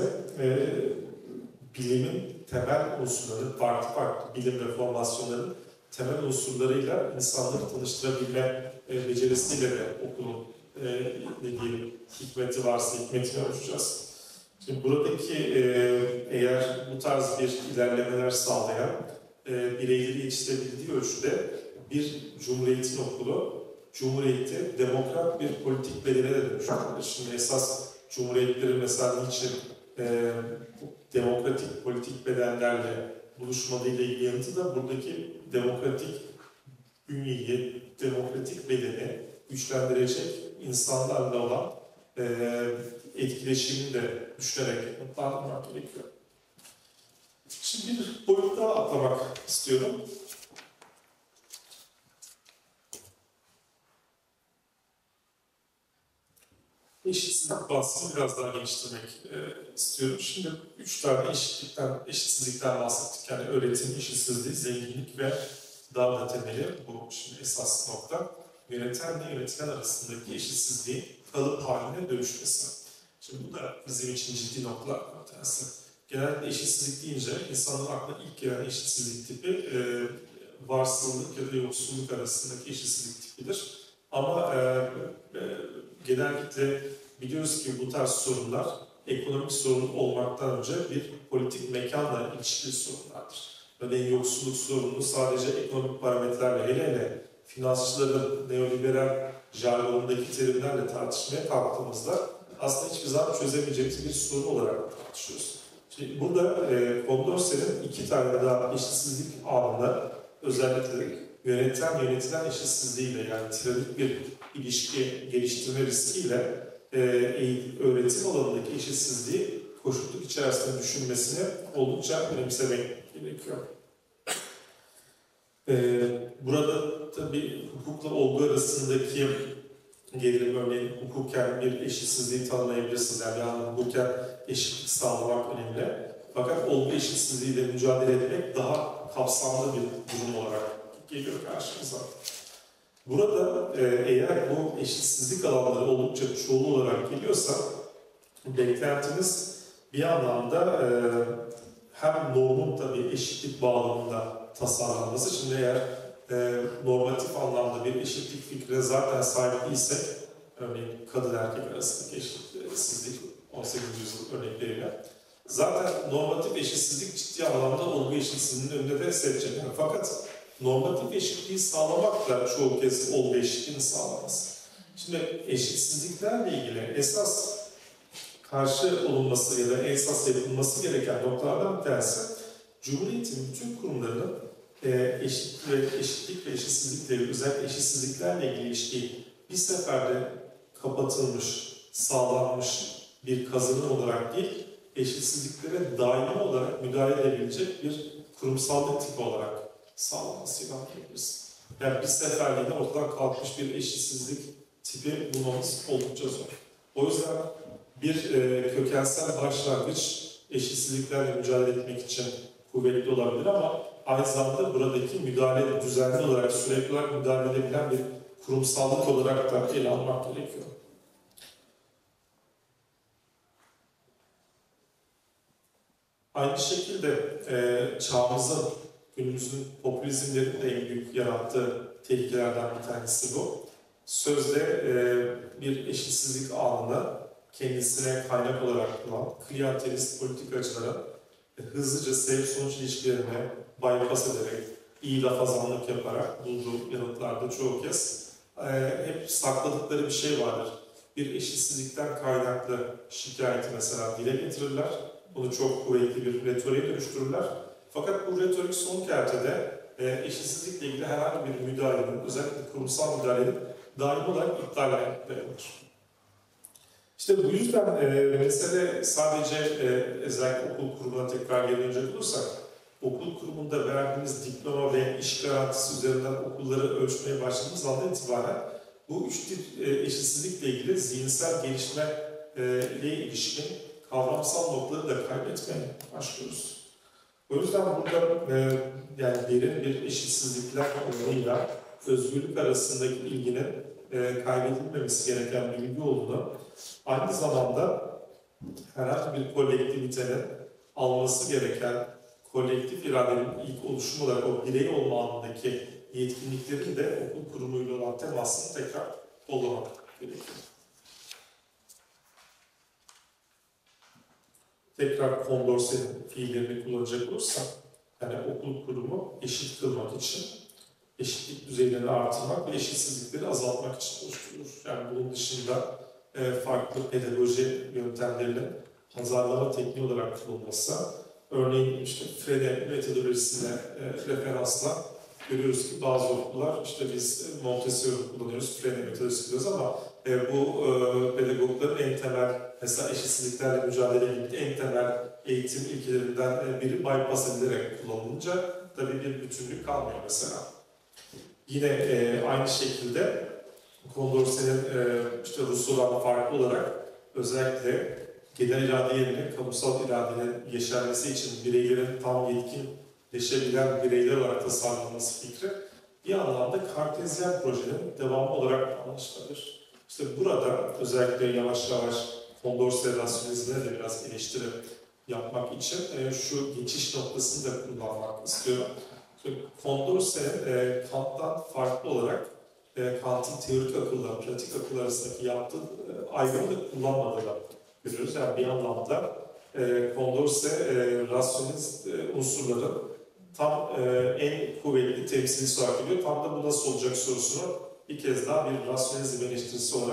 bilimin temel unsurları, farklı bilim ve formasyonların temel unsurlarıyla insanları tanıştırabilme becerisiyle de okulun ne diyelim hikmeti varsa hikmetini ölçeceğiz. Şimdi buradaki eğer bu tarz bir ilerlemeler sağlayan bireyleri yetiştirebildiği ölçüde bir cumhuriyetin okulu, cumhuriyeti demokrat bir politik bedene de dönüştürülür. Şimdi esas cumhuriyetlerin mesela niçin demokratik politik bedenlerle buluşmadığıyla ilgili yanıtı da buradaki demokratik bünyeyi, demokratik bedeni güçlendirecek insanlarla olan etkileşimini de düşünerek yanıtlandırmak gerekiyor. Şimdi bir boyut daha atlamak istiyorum. Eşitsizlik bahsini biraz daha geliştirmek istiyorum. Şimdi 3 tane eşitsizlikten bahsettik. Yani öğretim eşitsizliği, zenginlik ve dağılma temeli. Bu şimdi esas nokta. Yönetenle yönetilen arasındaki eşitsizliğin kalıp haline dönüşmesi. Şimdi bu da bizim için ciddi noktalardan bir tanesi. Genellikle eşitsizlik deyince insanların aklına ilk gelen eşitsizlik tipi varsılık ya da yoksulluk arasındaki eşitsizlik tipidir. Ama genellikle biliyoruz ki bu tarz sorunlar ekonomik sorun olmaktan önce bir politik mekanla ilişkili sorunlardır. Örneğin yoksulluk sorununu sadece ekonomik parametrelerle hele finansçıların neoliberal jargonundaki terimlerle tartışmaya kalktığımızda aslında hiçbir zaman çözemeyeceğimiz bir sorun olarak tartışıyoruz. Şimdi burada Condorcet'in 2 tane daha eşitsizlik anında özellikle yönetilen eşitsizliğiyle, yani tiranik bir ilişki geliştirme riskiyle öğretim alanındaki eşitsizliği koşulluk içerisinde düşünmesini oldukça önemsemek gerekiyor. Burada tabii hukukla olgu arasındaki gerilim, örneğin hukuken bir eşitsizliği tanımlayabilirsiniz. Yani hukuken eşitlik sağlamak önemli. Fakat olgu eşitsizliğiyle mücadele etmek daha kapsamlı bir durum olarak geliyor karşımıza. Burada eğer bu eşitsizlik alanları oldukça çoğul olarak geliyorsa, beklentimiz bir anlamda hem normun tabii eşitlik bağlamında tasarlanması. Şimdi eğer normatif anlamda bir eşitlik fikrine zaten sahip değilsek, örneğin kadın erkek arasındaki eşitsizlik 18. yüzyıl örnekleriyle, zaten normatif eşitsizlik ciddi anlamda olgu eşitsizliğinin önünde de seçecek. Fakat normatif eşitliği sağlamak da çoğu kez olgu eşitliğini sağlamaz. Şimdi eşitsizliklerle ilgili esas karşı olunması ya da esas yapılması gereken noktalardan bir tanesi, Cumhuriyet'in bütün kurumlarının eşitlik ve eşitsizlikleri, özellikle eşitsizliklerle ilgili ilişkiyi bir seferde kapatılmış, sağlanmış bir kazanım olarak değil, eşitsizliklere daimi olarak müdahale edebilecek bir kurumsallık tipi olarak sağlanmasıyla anlayabiliriz. Yani bir seferliğine ortadan kalkmış bir eşitsizlik tipi bulmamız oldukça zor. O yüzden bir kökensel başlangıç eşitsizliklerle mücadele etmek için kuvvetli olabilir ama aynı zamanda buradaki müdahale düzenli olarak, sürekli olarak müdahale edebilen bir kurumsallık olarak da ele almak gerekiyor. Aynı şekilde çağımızın, günümüzün popülizmlerinin de en büyük yarattığı tehlikelerden bir tanesi bu. Sözde bir eşitsizlik anında kendisine kaynak olarak kullanan klientelist politikacılara hızlıca sebep-sonuç ilişkilerini bypass ederek, iyi lafazanlık yaparak bulduğu yanıtlarda çoğu kez hep sakladıkları bir şey vardır. Bir eşitsizlikten kaynaklı şikayeti mesela dile getirirler. Bunu çok kuvvetli bir retoriğe dönüştürürler. Fakat bu retorik son kertede eşitsizlikle ilgili herhangi bir müdahalenin, özellikle kurumsal müdahalenin daim olarak iptaline dayanır. İşte bu yüzden mesele sadece özellikle okul kurumuna tekrar geri dönecek olursak, okul kurumunda verdiğimiz diploma ve iş garantisi üzerinden okulları ölçmeye başladığımız andan itibaren bu üç tip eşitsizlikle ilgili zihinsel gelişme ile ilişkin kavramsal noktaları da kaybetmeye başlıyoruz. O yüzden burada yani derin bir eşitsizlikler oranıyla özgürlük arasındaki ilginin kaybedilmemesi gereken bir bilgi olduğunu, aynı zamanda herhangi bir kolektivitenin alması gereken kolektif iradenin ilk oluşumu olarak o birey olma anındaki yetkinliklerin de okul kurumuyla olan temasını tekrar kollamak gerekiyor. Tekrar Condorcet'in fiillerini kullanacak olursak, yani okul kurumu eşit kılmak için, eşitlik düzeylerini artırmak ve eşitsizlikleri azaltmak için oluşturulur. Yani bunun dışında farklı pedagoji yöntemlerinin pazarlama tekniği olarak kullanılması, örneğin işte Frene metodolojisine referansla görüyoruz ki bazı okullar, işte biz Montessori kullanıyoruz, Frene metodolojisi diyoruz ama bu pedagogların en temel, mesela eşitsizliklerle mücadele gibi en temel eğitim ilkelerinden biri bypass edilerek kullanılınca tabii bir bütünlük kalmıyor mesela. Yine aynı şekilde Condorcet'in işte Rousseau'dan farklı olarak özellikle genel irade yerine kamusal iradenin yeşermesi için bireylerin tam yetkinleşebilen bireyler olarak tasarlanması fikri bir anlamda Kartezyen projenin devamı olarak anlaşılabilir. İşte burada özellikle yavaş yavaş Condorcet rasyonalizmine de biraz eleştiri yapmak için şu geçiş noktasını da kullanmak istiyorum. Condorcet, Kant'tan farklı olarak Kant'ın teorik akılla, pratik akıl arasındaki yaptığı ayrımı da kullanmadığını görüyoruz. Yani bir anlamda Condorcet, rasyonist unsurların tam en kuvvetli temsilcisi olarak görüyor. Tam da bu nasıl olacak sorusunu bir kez daha bir rasyonizm eleştirisi olarak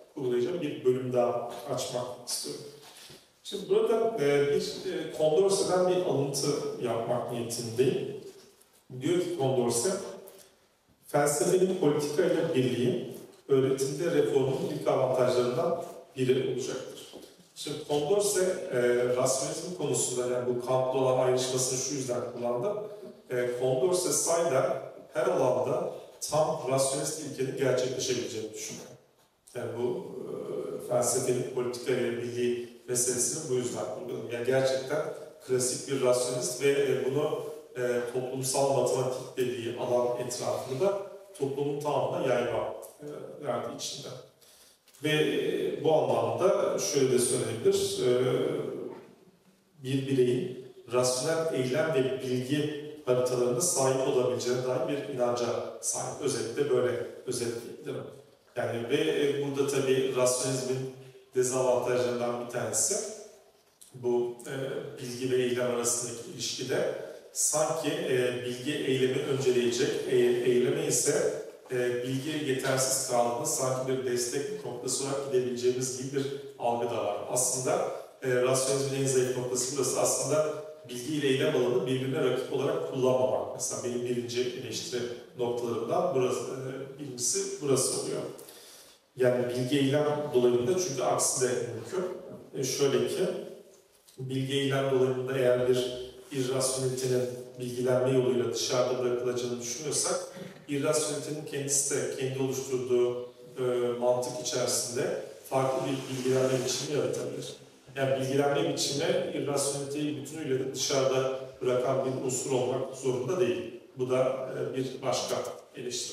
kurgulayacağım bir bölüm daha açmak istiyorum. Şimdi burada bir Condorcet'den bir alıntı yapmak niyetindeyim. Diyor ki Condorcet, felsefenin politikayla birliği, öğretimde reformun ilk avantajlarından biri olacaktır. Şimdi Condorcet, rasyonalizm konusunda, yani bu Kant'la olan ayrışmasını şu yüzden kullandı. Condorcet sayda her alanda tam rasyonist ilkenin gerçekleşebileceğini düşünüyor. Yani bu felsefenin politikayla birliği meselesini bu yüzden kurguladım. Yani gerçekten klasik bir rasyonist ve bunu toplumsal matematik dediği alan etrafında toplumun tamamına yayma verdiği içinde. Ve bu anlamda şöyle de söylenebilir, bir bireyin rasyonel eylem ve bilgi haritalarına sahip olabileceğine dair bir inanca sahip. Özellikle böyle özetleyebilirim. Yani ve burada tabii rasyonizmin dezavantajlarından bir tanesi bu bilgi ve eylem arasındaki ilişkide sanki bilgi eylemi önceleyecek, eyleme ise bilgi yetersiz kaldığında sanki bir destek noktası olarak gidebileceğimiz gibi bir algı da var. Aslında rasyonizmin en zayıf noktası burası. Aslında bilgi ile eylem alanı birbirine rakip olarak kullanmamak. Mesela benim birinci eleştiri noktalarımdan birincisi burası oluyor. Yani bilgi eylem dolayında, çünkü aksi de mümkün. Şöyle ki, bilgi eylem dolayında eğer bir irrasyonelitenin bilgilenme yoluyla dışarıda bırakılacağını düşünüyorsak, irrasyonelitenin kendisi de kendi oluşturduğu mantık içerisinde farklı bir bilgilenme biçimi yaratabilir. Yani bilgilenme biçimi irrasyoneliteyi bütünüyle de dışarıda bırakan bir unsur olmak zorunda değil. Bu da bir başka eleştiri.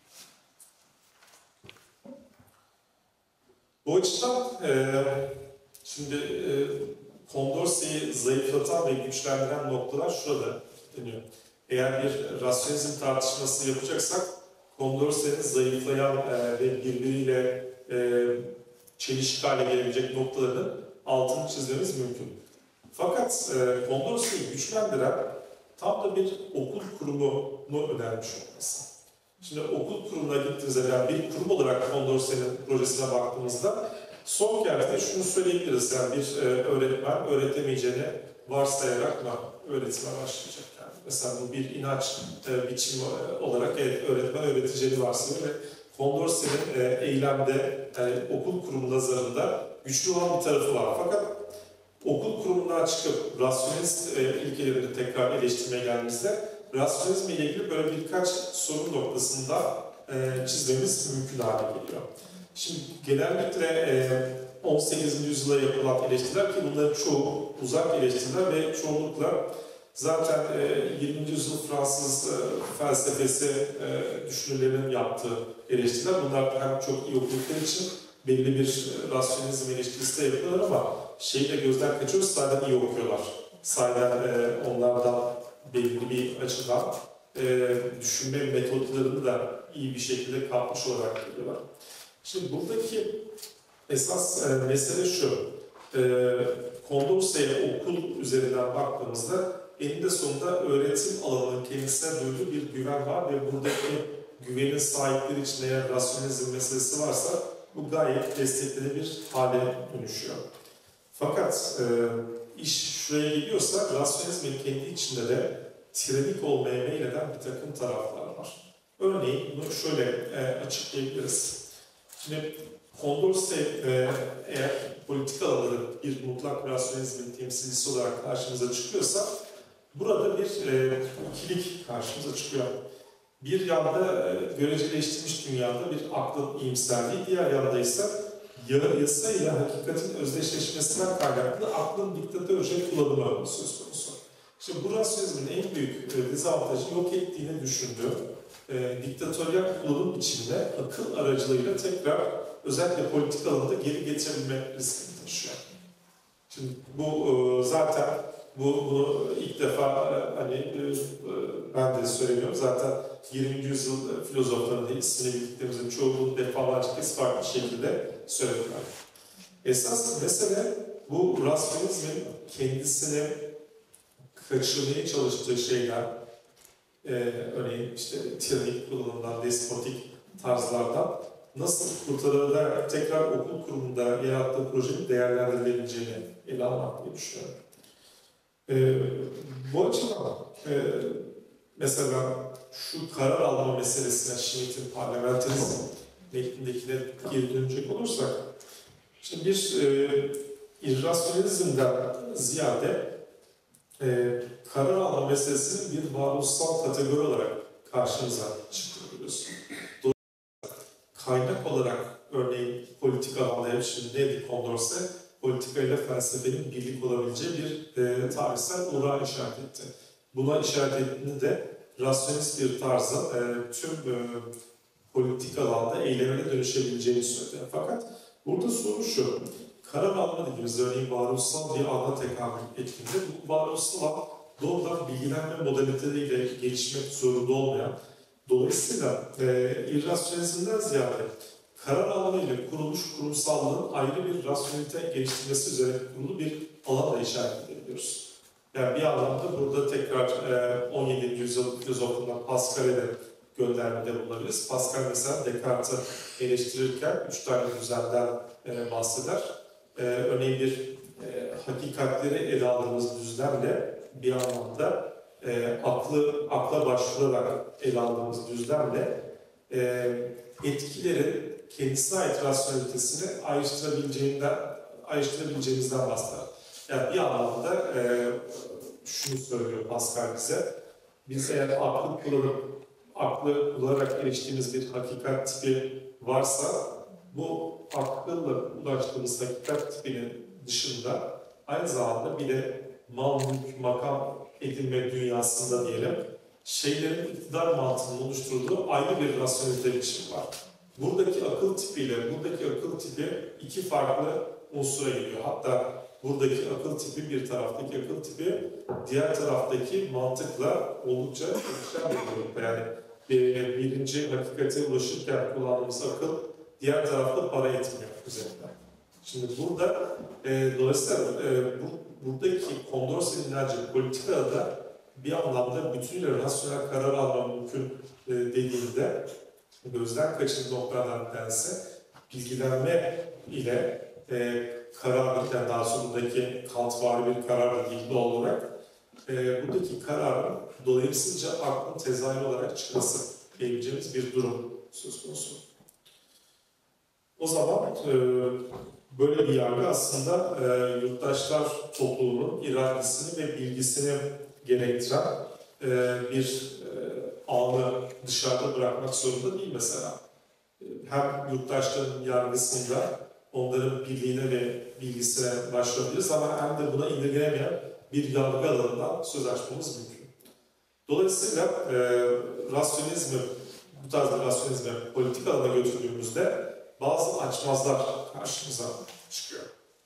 Bu açıdan şimdi Condorcet'i zayıflatan ve güçlendiren noktalar şurada deniyor. Eğer bir rasyonizm tartışması yapacaksak Condorcet'in zayıflayan ve birbiriyle çelişik hale gelebilecek noktaların altını çizmemiz mümkün. Fakat Condorcet'i güçlendiren tam da bir okul kurumunu önermiş olması. Şimdi okul kurumuna gittiğimizde, yani bir kurum olarak Condorcet'in projesine baktığımızda son kertede şunu söyleyebiliriz. Yani bir öğretmen öğretemeyeceğini varsayarak öğretime başlayacak. Yani mesela bu bir inanç biçimi olarak öğretmen öğreteceğini varsayıyor ve Condorcet'in eylemde, yani okul kurumu nazarında güçlü olan bir tarafı var. Fakat okul kurumundan çıkıp rasyonist ilkelerini tekrar eleştirmeye geldiğimizde rasyonizm ile ilgili böyle birkaç sorun noktasında çizmemiz mümkün hale geliyor. Şimdi genellikle 18. yüzyıla yapılan eleştiriler, ki bunların çoğu uzak eleştiriler ve çoğunlukla zaten 20. yüzyıl Fransız felsefesi düşünürlerinin yaptığı eleştiriler. Bunlar hem çok iyi okudukları için belli bir rasyonizm eleştirisi de yapıyorlar ama şeyi de gözden kaçırıyoruz, sayeden iyi okuyorlar. Sayeden onlardan belli bir açıdan düşünme metotlarını da iyi bir şekilde kapmış olarak geliyorlar. Şimdi buradaki esas mesele şu, Condorcet'e okul üzerinden baktığımızda eninde sonunda öğretim alanının kendisine duyduğu bir güven var ve buradaki güvenin sahipleri için eğer rasyonizm meselesi varsa bu gayet desteklenebilir hale dönüşüyor. Fakat iş şuraya geliyorsa rasyonizmin kendi içinde de tirannik olmaya meyleden bir takım taraflar var. Örneğin bunu şöyle açıklayabiliriz. Şimdi Condorcet eğer politik alanları bir mutlak rasyonizmin temsilcisi olarak karşımıza çıkıyorsa burada bir ikilik karşımıza çıkıyor. Bir yanda göreceleştirilmiş dünyada bir aklın iyimserliği, diğer yanda ise yasayla hakikatin özdeşleşmesinden kaynaklı aklın diktatörce kullanımı söz konusu. Şimdi bu rasyonizmin en büyük dezavantajı yok ettiğini düşündüğü diktatöryal kullanım biçimine akıl aracılığıyla tekrar özellikle politik alanında geri getirebilme riskini taşıyor. Şimdi bu zaten bunu ilk defa hani ben de söylemiyorum. Zaten 20. yüzyıl filozoflarının da ismini bildiklerimizin çoğu bunu defalarca kez farklı şekilde söylediler. Esas mesele bu rasyonizmin kendisini kaçırmaya çalıştığı şeyler, örneğin işte tiranik kullanımdan, despotik tarzlardan nasıl kurtarılarak tekrar okul kurumunda yarattığı projenin değerlendirilebileceğini ele almak diye düşünüyorum. Bu açıdan mesela şu karar alma meselesine Schmitt'in parlamenterizm metnindekine geri dönecek olursak, şimdi bir irrasyonalizmden ziyade karar alma meselesinin bir varoluşsal kategori olarak karşımıza çıktığını görüyoruz. Kaynak olarak örneğin politik alanda hep şimdi neydi Condorcet? Politika ile felsefenin birlik olabileceği bir tarihsel uğrağa işaret etti. Buna işaret ettiğinde de rasyonist bir tarzda tüm politik alanda eylemine dönüşebileceğini söyledi. Fakat burada soru şu, karar alma dediğimiz örneğin varoluşsal bir alana tekamül ettiğinde bu varoluşsal alan doğrudan bilgilenme modaliteleriyle gelişmek zorunda olmayan, dolayısıyla irrasyonalizmden ziyade karar alanı ile kurulmuş kurumsallığın ayrı bir rasyonelite geliştirmesi üzerine kurulu bir alanla işaret edebiliyoruz. Yani bir anlamda burada tekrar 17. yüzyıl filozofundan Pascal'e de göndermede bulunabiliriz. Pascal mesela Descartes'i eleştirirken 3 tane düzenden bahseder. Örneğin bir hakikatleri ele aldığımız düzlemle bir anlamda akla başvurarak ele aldığımız düzlemle etkilerin kendisine ait rasyonelitesini ayrıştırabileceğimizden bahseder. Yani bir anlamda şunu söylüyor Pascal bize, biz eğer aklı kullanarak eriştiğimiz bir hakikat tipi varsa, bu akılla ulaştığımız hakikat tipinin dışında aynı zamanda bir de mal, mülk, makam edinme dünyasında diyelim, şeylerin iktidar mantığının oluşturduğu ayrı bir rasyonelite biçimi var. Buradaki akıl tipiyle buradaki akıl tipi iki farklı unsura geliyor. Hatta buradaki akıl tipi, bir taraftaki akıl tipi, diğer taraftaki mantıkla oldukça çelişen bir grupta. Yani birinci hakikate ulaşırken kullandığımız akıl, diğer tarafta para etmiyor üzerinden. Şimdi burada dolayısıyla buradaki Condorcet'in inançı politikada da bir anlamda bütünüyle rasyonel karar alma mümkün dediğinde gözden kaçırdığı noktalardan bir tanesi bilgilenme ile kararın, yani daha sonundaki Kantvari bir karar değil doğal olarak buradaki kararın dolayısıyla aklın tezahür olarak çıkması diyebileceğimiz bir durum söz konusu. O zaman böyle bir yargı aslında yurttaşlar topluluğunun iradesini ve bilgisini gerektiren bir anı dışarıda bırakmak zorunda değil mesela. Hem yurttaşların yargısında onların birliğine ve bilgisine başvurabiliriz ama hem de buna indirgenemeyen bir yargı alanından söz açmamız mümkün. Dolayısıyla rasyonizmi, bu tarz bir rasyonizmi politik alana götürdüğümüzde bazı açmazlar karşımıza çıkıyor.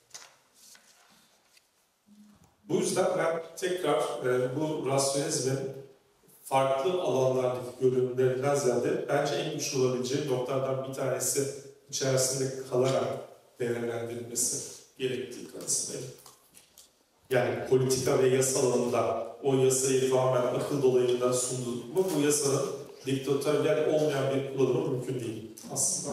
Bu yüzden ben tekrar bu rasyonizmin farklı alanlardaki görünümlerinden ziyade bence en güçlü olabileceği noktalardan bir tanesi içerisinde kalarak değerlendirilmesi gerektiği kanısındayım. Yani politika ve yasa alanında o yasayı tamamen akıl dolayından sunduğu mu bu yasanın diktatöryel olmayan bir kullanımı mümkün değil aslında.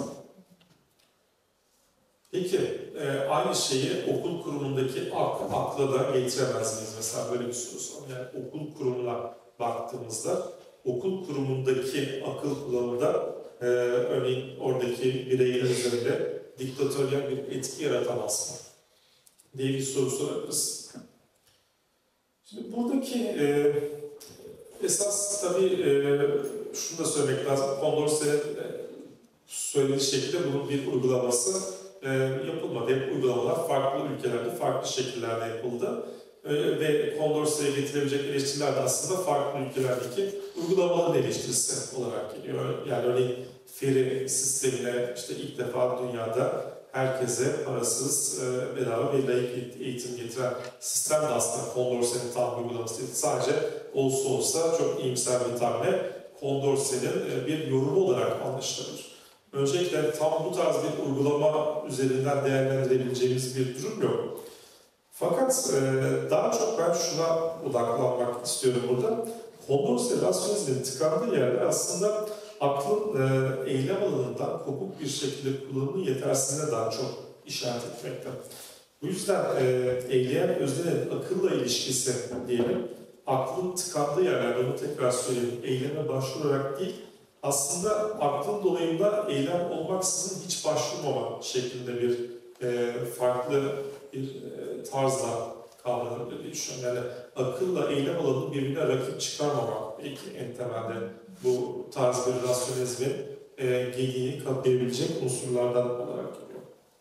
Peki, aynı şeyi okul kurumundaki akla da getiremez miyiz? Mesela böyle bir soru soralım. Yani okul kurumuna baktığımızda, okul kurumundaki akıl kullanımında örneğin oradaki bireyler üzerinde diktatöryel bir etki yaratamaz mı? Diye bir soru sorabiliriz. Şimdi buradaki esas tabii şunu da söylemek lazım. Condorcet'in söylediği şekilde bunun bir uygulaması yapılmadı. Hep uygulamalar farklı ülkelerde, farklı şekillerde yapıldı. Ve Condorcet'e getirebilecek eleştiriler de aslında farklı ülkelerdeki uygulamaların eleştirisi olarak geliyor. Yani örneğin feri sistemine işte ilk defa dünyada herkese parasız, bedava ve layık eğitim getiren sistem de aslında Condorcet'in tam uygulaması değil. Sadece olsa çok iyimser bir tabirle Condorcet'in bir yorumu olarak anlaşılır. Öncelikle tam bu tarz bir uygulama üzerinden değerlendirebileceğimiz bir durum yok. Fakat daha çok ben şuna odaklanmak istiyorum burada. Condorcet rasyonizmin tıkandığı yerde aslında aklın eylem alanından kopuk bir şekilde kullanımı yetersizliğine daha çok işaret etmekte. Bu yüzden eyleyen öznenin akılla ilişkisi diyelim, aklın tıkandığı yerlerde, onu tekrar söyleyeyim, eyleme başvurarak değil, aslında aklın dolayında eylem olmaksızın hiç başvurmama şeklinde bir farklı bir tarzla kavranabilir diye düşünüyorum. Yani akılla eylem alanını birbirine rakip çıkarmamak belki en temelde bu tarz bir rasyonalizmin gediğini kaplayabilecek unsurlardan olarak geliyor.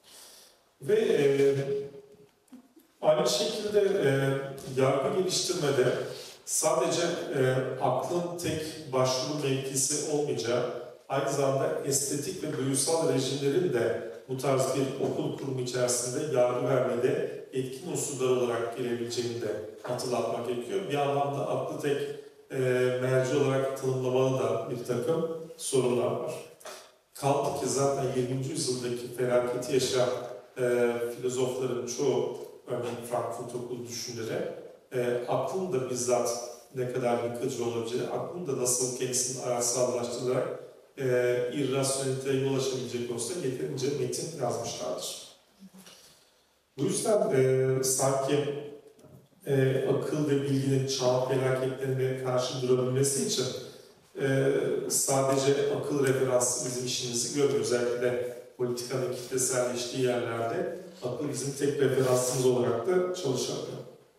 Ve aynı şekilde yargı geliştirmede sadece aklın tek başvuru mevkisi olmayacağı, aynı zamanda estetik ve duyusal rejimlerin de bu tarz bir okul kurumu içerisinde yargı vermede etkin unsurlar olarak gelebileceğini de hatırlatmak gerekiyor. Bir anlamda aklı tek merci olarak tanımlamalı da bir takım sorunlar var. Kaldı ki zaten 20. yüzyıldaki felaketi yaşayan filozofların çoğu, örneğin Frankfurt Okulu düşünürleri, aklın da bizzat ne kadar yıkıcı olabileceğini, aklın da nasıl kendisini araçsallaştırarak irrasyoneliteye yol açabilecek olsa yeterince metin yazmışlardır. Bu yüzden sanki akıl ve bilginin çağ felaketlerine karşı durabilmesi için sadece akıl referansı bizim işimizi görmüyor. Özellikle politikanın kitleselleştiği yerlerde akıl bizim tek referansımız olarak da çalışamıyor.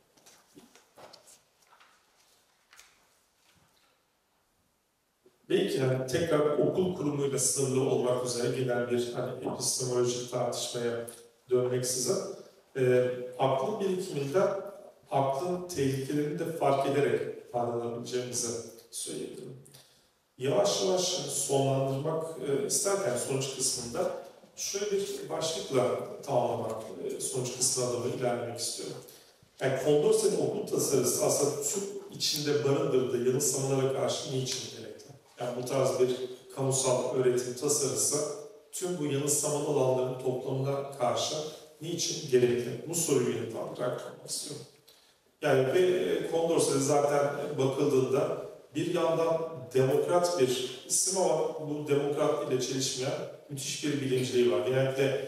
Belki hani tekrar okul kurumuyla sınırlı olmak üzere genel bir epistemolojik tartışmaya dönmeksizin aklın birikiminden aklın tehlikelerini de fark ederek faydalanabileceğimizi söyleyebilirim. Yavaş yavaş sonlandırmak isterken sonuç kısmında şöyle bir başlıkla tamamlamak, sonuç kısmına doğru ilerlemek istiyorum. Yani Condorcet'in okul tasarısı aslında tüm içinde barındırdığı yanılsamalara karşı niçin gerekli? Yani bu tarz bir kamusal öğretim tasarısı tüm bu yanılsamalı alanların toplamına karşı niçin gerekli? Bu soruyu yanıtlandırarak kalmak istiyorum. Yani ve Condorcet zaten bakıldığında bir yandan demokrat bir isim ama bu demokrat ile çelişmeyen müthiş bir bilimciliği var. Genellikle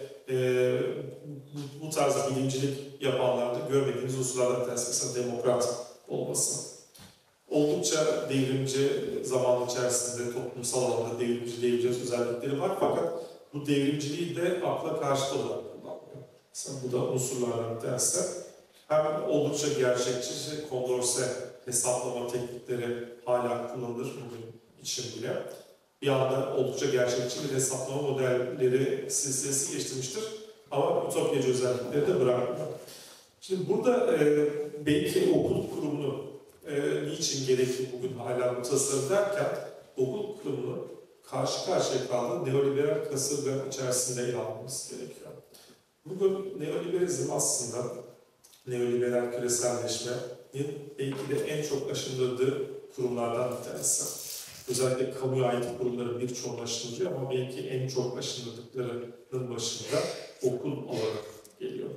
bu tarz bilimcilik yapanlarda görmediğimiz unsurlardan bir tanesi mesela demokrat olması. Oldukça devrimci zaman içerisinde toplumsal alanda devrimci özellikleri var fakat bu devrimciliği de akla karşıt olarak kullanılıyor. Mesela bu da unsurlardan bir tanesi. Hem oldukça gerçekçi, Condorcet hesaplama teknikleri hala kullanılır bugün için bile. Bir anda oldukça gerçekçi bir hesaplama modelleri silsilesi geçtirmiştir. Ama ütopyacı özellikleri de bırakmıyor. Şimdi burada belki okul kurumunu niçin gerekli bugün hala bu tasarım derken okul kurumunu karşı karşıya kaldığı neoliberal kasırga içerisinde ele almamız gerekiyor. Bugün neoliberalizm aslında neoliberal küreselleşmenin belki de en çok aşındırdığı kurumlardan bir tanesi. Özellikle kamuya ait kurumların birçoğunu aşındırıyor ama belki en çok aşındırdıklarının başında okul olarak geliyor.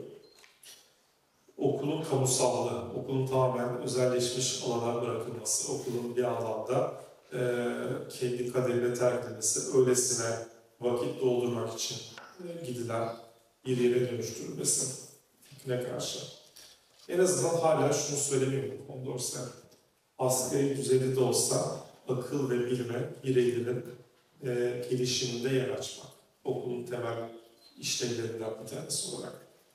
Okulun kamusallığı, okulun tamamen özelleşmiş alana bırakılması, okulun bir anlamda kendi kaderine terk edilmesi, öylesine vakit doldurmak için gidilen bir yere dönüştürülmesi fikrine karşı. En azından hala şunu söylemiyorum Condorcet. Asgari düzeyde de olsa akıl ve bilme bireylerin gelişiminde yer açmak. Okulun temel işlevlerinden bir tanesi olarak.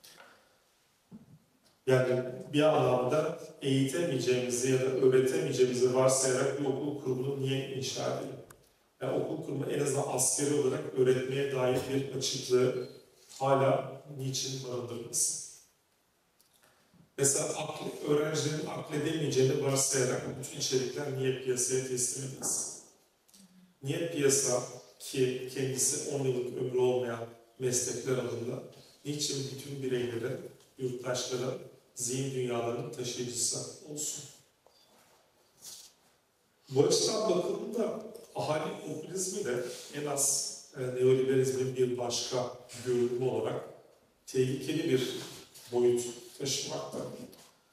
Yani bir anlamda eğitemeyeceğimizi ya da öğretemeyeceğimizi varsayarak bir okul kurumunu niye inşa edelim? Yani okul kurumu en azından askeri olarak öğretmeye dair bir açıklığı hala niçin barındırmasın? Mesela öğrencilerin akledemeyeceğini varsayarak bütün içerikler niye piyasaya teslim edilsin? Niye piyasa ki kendisi 10 yıllık ömrü olmayan meslekler alanında niçin bütün bireylerin, yurttaşların zihin dünyalarının taşıyıcısı olsun? Bu açıdan bakıldığında ahali popülizmi de en az neoliberalizmin bir başka görünümü olarak tehlikeli bir boyut taşımakta.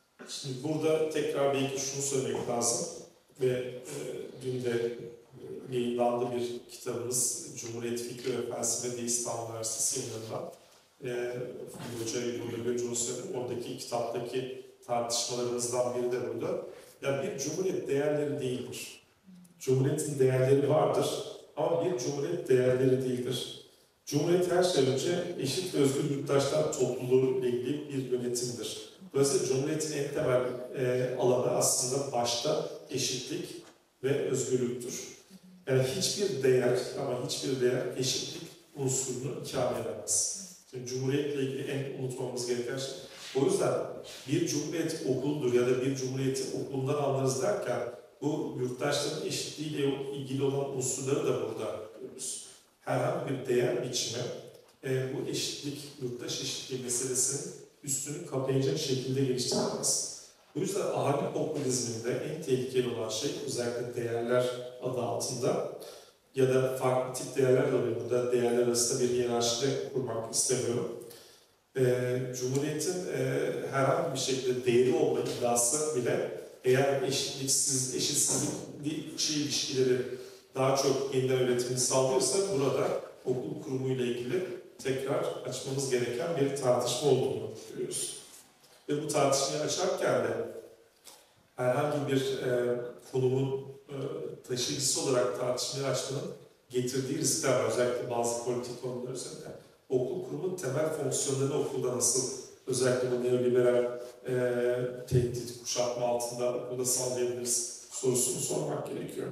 Şimdi burada tekrar belki şunu söylemek lazım ve dün de yayınlandı bir kitabımız Cumhuriyet Fikri ve Felsefe diye İstanbul Üniversitesi yayınlarından. Hoca burada Göcü'nün söyledi. Oradaki kitaptaki tartışmalarımızdan biri de burada. Ya bir cumhuriyet değerleri değildir. Cumhuriyetin değerleri vardır ama bir cumhuriyet değerleri değildir. Cumhuriyet her şeyden önce eşit ve özgür yurttaşlar topluluğu ile ilgili bir yönetimdir. Dolayısıyla Cumhuriyet'in en temel alanı aslında başta eşitlik ve özgürlüktür. Yani hiçbir değer ama hiçbir değer eşitlik unsurunu ikame edemez. Şimdi Cumhuriyet'le ilgili en unutmamamız gereken şey. O yüzden bir cumhuriyet okuludur ya da bir cumhuriyeti okulundan anlarız derken bu yurttaşların eşitliğiyle ilgili olan unsurları da burada görürüz. Herhangi bir değer biçimi bu eşitlik, yurttaş eşitliği meselesinin üstünü kapayacak şekilde geliştirilmez. Bu yüzden ahali popülizminde en tehlikeli olan şey özellikle değerler adı altında ya da farklı tip değerler de oluyor. Burada değerler arasında bir hiyerarşi kurmak istemiyorum. Cumhuriyetin herhangi bir şekilde değeri olma iddiası bile eğer eşitsizlikçi ilişkileri daha çok yeniden üretimini sağlıyorsa burada okul kurumuyla ilgili tekrar açmamız gereken bir tartışma olduğunu görüyoruz. Ve bu tartışmayı açarken de herhangi bir konumun taşıyıcısı olarak tartışmayı açmanın getirdiği riskler var. Özellikle bazı politik konular üzerinde. Okul kurumunun temel fonksiyonlarını okulda nasıl, özellikle bu neoliberal tehdit, kuşatma altında okulda sağlayabiliriz sorusunu sormak gerekiyor.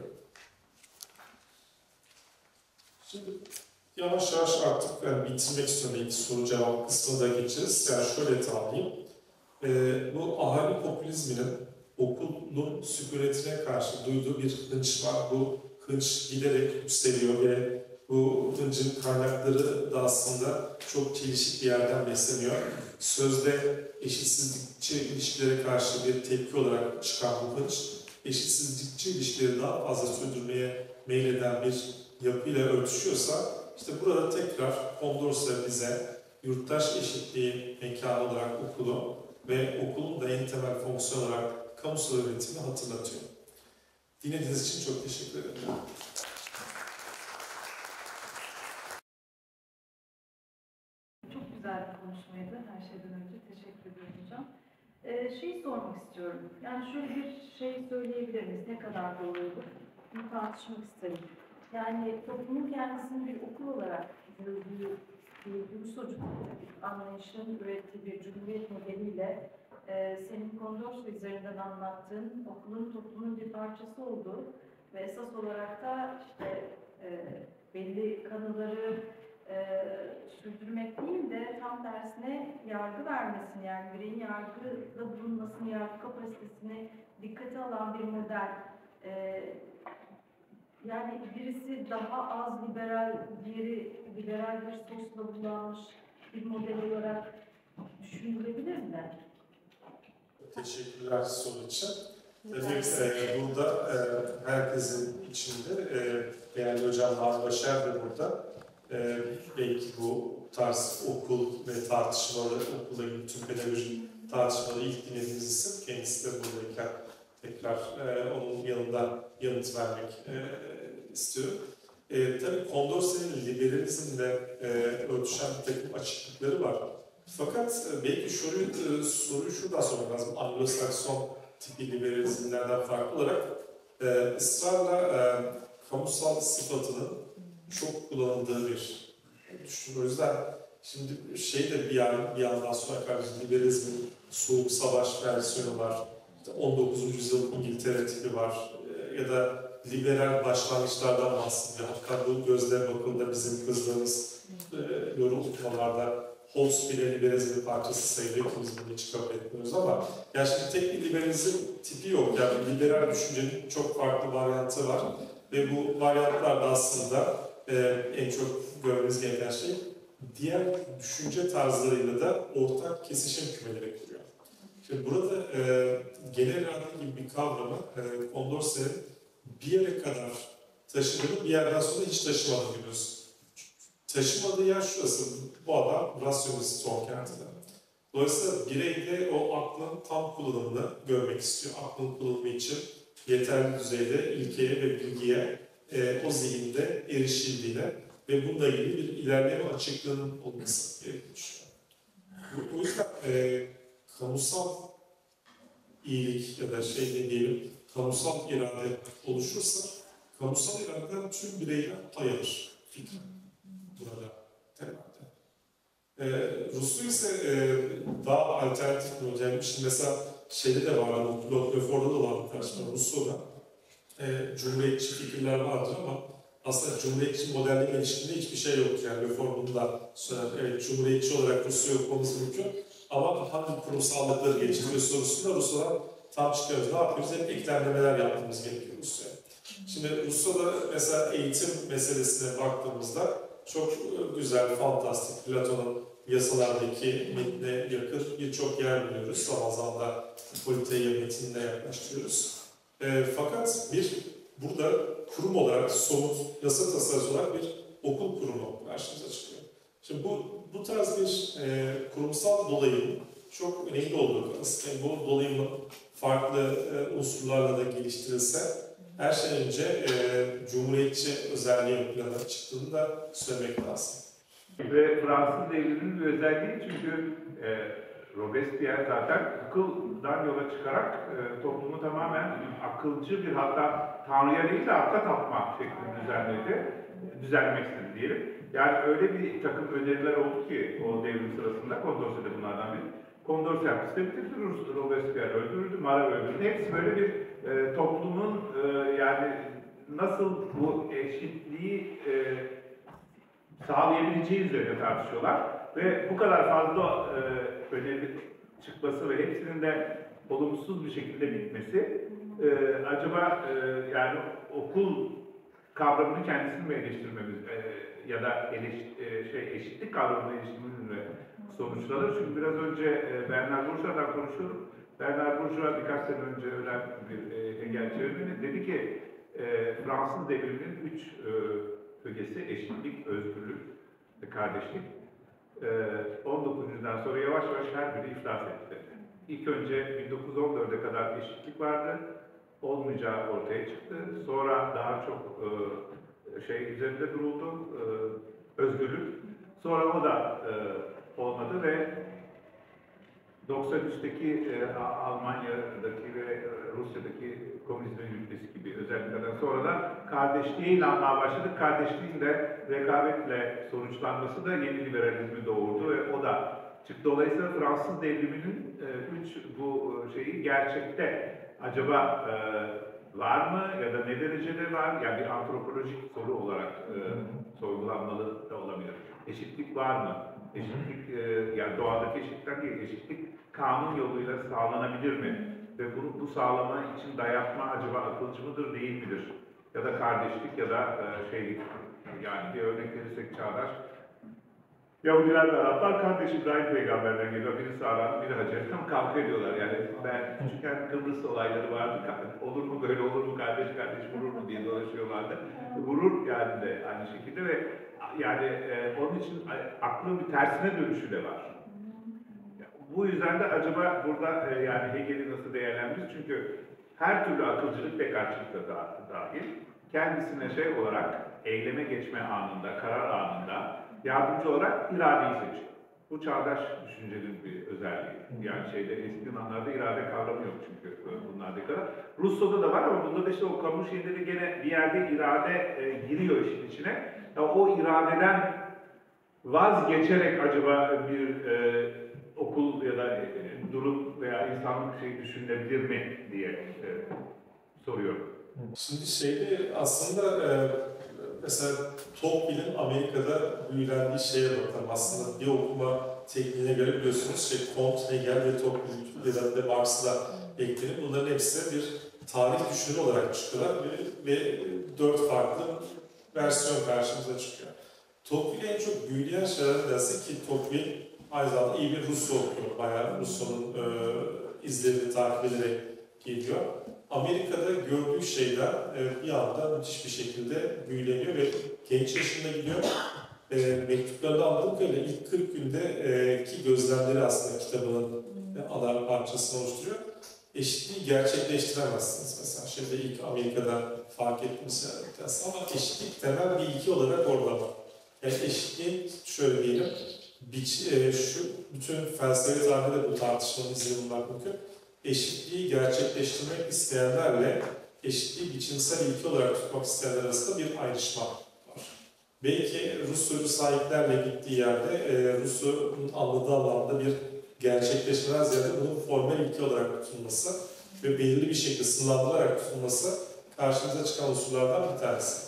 Şimdi yavaş yavaş artık bitirmek istiyorum. İlk soru cevap kısmına da geçeceğiz. Yani şöyle tanımlayayım. Bu ahali popülizminin okulun sükunetine karşı duyduğu bir hınç var. Bu hınç giderek yükseliyor ve bu hıncın kaynakları da aslında çok çelişik bir yerden besleniyor. Sözde eşitsizlikçi ilişkilere karşı bir tepki olarak çıkan bu hınç, eşitsizlikçi ilişkileri daha fazla sürdürmeye meyleden bir yapıyla örtüşüyorsa, işte burada tekrar Condorcet bize yurttaş eşitliği mekanı olarak okulu ve okulun da en temel fonksiyon olarak kamusal yönetimi hatırlatıyor. Dinlediğiniz için çok teşekkür ederim. Çok güzel bir konuşmaydı. Her şeyden önce teşekkür ediyorum hocam. Şeyi sormak istiyorum. Yani şöyle bir şey söyleyebilir miyiz? Ne kadar doğruydu? Bunu tartışmak isterim. Yani toplumun kendisini bir okul olarak gördüğü bir çocuk anlayışının ürettiği bir cumhuriyet modeliyle senin Condorcet üzerinden anlattığın okulun toplumun bir parçası olduğu ve esas olarak da işte belli kanıları sürdürmek değil de tam tersine yargı vermesini, yani bireyin yargıda bulunmasını, yargı kapasitesini dikkate alan bir model. Yani birisi daha az liberal, diğeri liberal bir sosla bulanmış bir model olarak düşünülebilir mi? Teşekkürler soru için. Tabii burada herkesin içinde değerli hocam Nazlı Başar da burada. Belki bu tarz okul ve tartışmaları, okulla ilgili tüm pedagojik tartışmaları ilk dinlediğimiz isim. Kendisi de buradayken tekrar onun yanında yanıt vermek istiyorum. Tabii Condorcet'in liberalizmle örtüşen bir takım açıklıkları var. Fakat belki soruyu şuradan sormak lazım. Anglo-Sakson tipi liberalizmlerden farklı olarak ısrarla kamusal sıfatının çok kullanıldığı bir düşünüyorum. O yüzden şimdi şey de bir yandan sonra karşı liberalizmin soğuk savaş versiyonu var. İşte 19. yüzyıl İngiltere tipi var. Ya da liberal başlangıçlardan bahsediyor. Hatta bu gözle bakıldığında bizim kızdığımız yorum okumalarda Hobbes bile liberalizmin parçası sayılıyor ki biz bunu hiç kabul etmiyoruz ama yani şimdi tek bir liberalizm tipi yok. Yani liberal düşüncenin çok farklı varyantı var ve bu varyantlar da aslında en çok görmemiz gereken şey diğer düşünce tarzlarıyla da ortak kesişim kümeleri kuruyor. Şimdi burada genel irade gibi bir kavramı Condorcet'in bir yere kadar taşıdığını bir yerden sonra hiç taşımadığını biliyoruz. Taşımadığı yer şurası, bu adam rasyonist son kendine. Dolayısıyla bireyde o aklın tam kullanımını görmek istiyor. Aklın kullanımı için yeterli düzeyde ilkeye ve bilgiye o zihinde erişildiğine ve bununla ilgili bir ilerleme açıklığının olması gerektiğini düşünüyorum. O yüzden kamusal iyilik ya da ne diyelim, kamusal irade oluşursa, kamusal iradeden tüm bireyler pay alır fikri burada temelde. Rousseau ise daha alternatif bir model. Şimdi mesela de var, bu Lefort'da da var bir tartışma. Rousseau'da cumhuriyetçi fikirler vardır ama aslında cumhuriyetçi modelle ilişkinde hiçbir şey yok. Yani Lefort'un da evet, cumhuriyetçi olarak Rousseau'yu okumamız mümkün ama hangi kurumsallıkları geliştiriyor sorusunda Rousseau'dan tam çıkıyoruz. Ne yapıyoruz? Hep eklemlemeler yapmamız gerekiyor Rousseau'ya. Şimdi Rousseau'da mesela eğitim meselesine baktığımızda çok güzel, fantastik, Platon'un yasalardaki metne yakın birçok yer buluyoruz. Zaman zaman da Politeia metinine yaklaştırıyoruz. Fakat burada kurum olarak, somut yasa tasarısı olarak bir okul kurumu karşımıza çıkıyor. Şimdi bu tarz bir kurumsal dolayım çok önemli olduğu aslında. Bu dolayımın farklı unsurlarla da geliştirilse her şeyden önce cumhuriyetçi özelliği ön plana çıktığını da söylemek lazım. Ve Fransız devriminin bir özelliği çünkü Robespierre zaten akıldan yola çıkarak toplumu tamamen akılcı bir hatta Tanrı'ya değil de akla tapma şeklinde düzenlemek istedi diyelim. Yani öyle bir takım öneriler oldu ki o devrim sırasında, Condorcet de bunlardan biri. Condorcet hapiste bitirdi, Robespierre öldürüldü, Marat öldürüldü. Hepsi böyle bir toplumun yani nasıl bu eşitliği sağlayabileceği üzerine tartışıyorlar. Ve bu kadar fazla öneri çıkması ve hepsinin de olumsuz bir şekilde bitmesi acaba yani okul kavramını kendisini mi eleştirmemiz ya da eşitlik kavramını eleştirmemiz mi sonuçlanır? Çünkü biraz önce Bernard Bourgeois'dan konuşuyordum. Bernard Bourgeois birkaç sene önce ölen bir Hegel çevirmeni dedi ki Fransız devriminin 3 ögesi eşitlik, özgürlük ve kardeşlik. 19. yüzyıldan sonra yavaş yavaş her biri iflas etti. İlk önce 1914'e kadar eşitlik vardı, olmayacağı ortaya çıktı. Sonra daha çok üzerinde duruldu, özgürlük. Sonra o da olmadı ve 93'teki Almanya'daki ve Rusya'daki komünizmin yürütmesi gibi özelliklerden sonra da kardeşliğe inanmaya başladık. Kardeşliğin de rekabetle sonuçlanması da yeni liberalizmi doğurdu ve o da çıktı. Dolayısıyla Fransız devriminin bu şeyi gerçekte acaba var mı ya da ne derecede var? Yani bir antropolojik soru olarak sorgulanmalı da olabilir. Eşitlik var mı? Eşitlik, yani doğadaki eşitlikten değil, eşitlik kanun yoluyla sağlanabilir mi? Ve bu sağlama için dayatma acaba akılcı mıdır, değil midir? Ya da kardeşlik ya da yani bir örnek verirsek çağdaş. Yahudiler ve Araplar kardeş İbrahim peygamberden geliyor. Biri sağlam, biri Hacer. Tam kavga ediyorlar. Yani ben küçükken Kıbrıs olayları vardı. Olur mu böyle olur mu kardeş vurur mu diye dolaşıyorlardı. Vurur yani de aynı şekilde ve yani onun için aklın bir tersine dönüşü de var. Bu yüzden de acaba burada yani Hegel'i nasıl değerlendiririz? Çünkü her türlü akılcılık Descartes'te dahil kendisine olarak eyleme geçme anında, karar anında yardımcı olarak iradeyi seçiyor. Bu çağdaş düşüncenin bir özelliği. Yani eski Yunanlarda irade kavramı yok çünkü bunlarda kadar. Rousseau'da da var ama bunda da o kamu şeyleri gene bir yerde irade giriyor işin içine. O iradeden vazgeçerek acaba bir okul ya da durum veya insanlık düşünülebilir mi diye soruyorum. Şimdi aslında mesela Tocqueville'in Amerika'da büyülendiği şeye bakalım. Aslında bir okuma tekniğine göre biliyorsunuz Comte, Hegel ve Tocqueville ya da Marx'ı da eklenip bunların hepsi bir tarih düşünürü olarak çıkıyorlar ve 4 farklı versiyon karşımıza çıkıyor. Tocqueville'i en çok büyüleyen şeylerden dersi ki Tocqueville aynı zamanda iyi bir Rousseau okuyor. Bayağı Rousseau'nun izlerini takip ederek geliyor. Amerika'da gördüğü şeyler bir anda müthiş bir şekilde büyüleniyor ve genç yaşında gidiyor. Mektuplarında anladığım kadarıyla ilk 40 gündeki gözlemleri aslında kitabının ana parçasını oluşturuyor. eşitliği gerçekleştiremezsiniz. Mesela şimdi ilk Amerika'da fark ettiğimiz ama eşitlik temel bir ilke olarak orada var. Yani eşitliğin şöyle diyelim, şu bütün felsefe tarihinde de bu tartışmanın izini bulmak mümkün. Eşitliği gerçekleştirmek isteyenlerle eşitliği biçimsel ilke olarak tutmak isteyenler arasında bir ayrışma var. Belki Rus sözcü sahiplerle gittiği yerde Rus'un anladığı anlamda bir gerçekleşmeden ziyade bunun formal ilke olarak tutulması ve belirli bir şekilde sınırlandırarak tutulması karşımıza çıkan unsurlardan bir tanesi.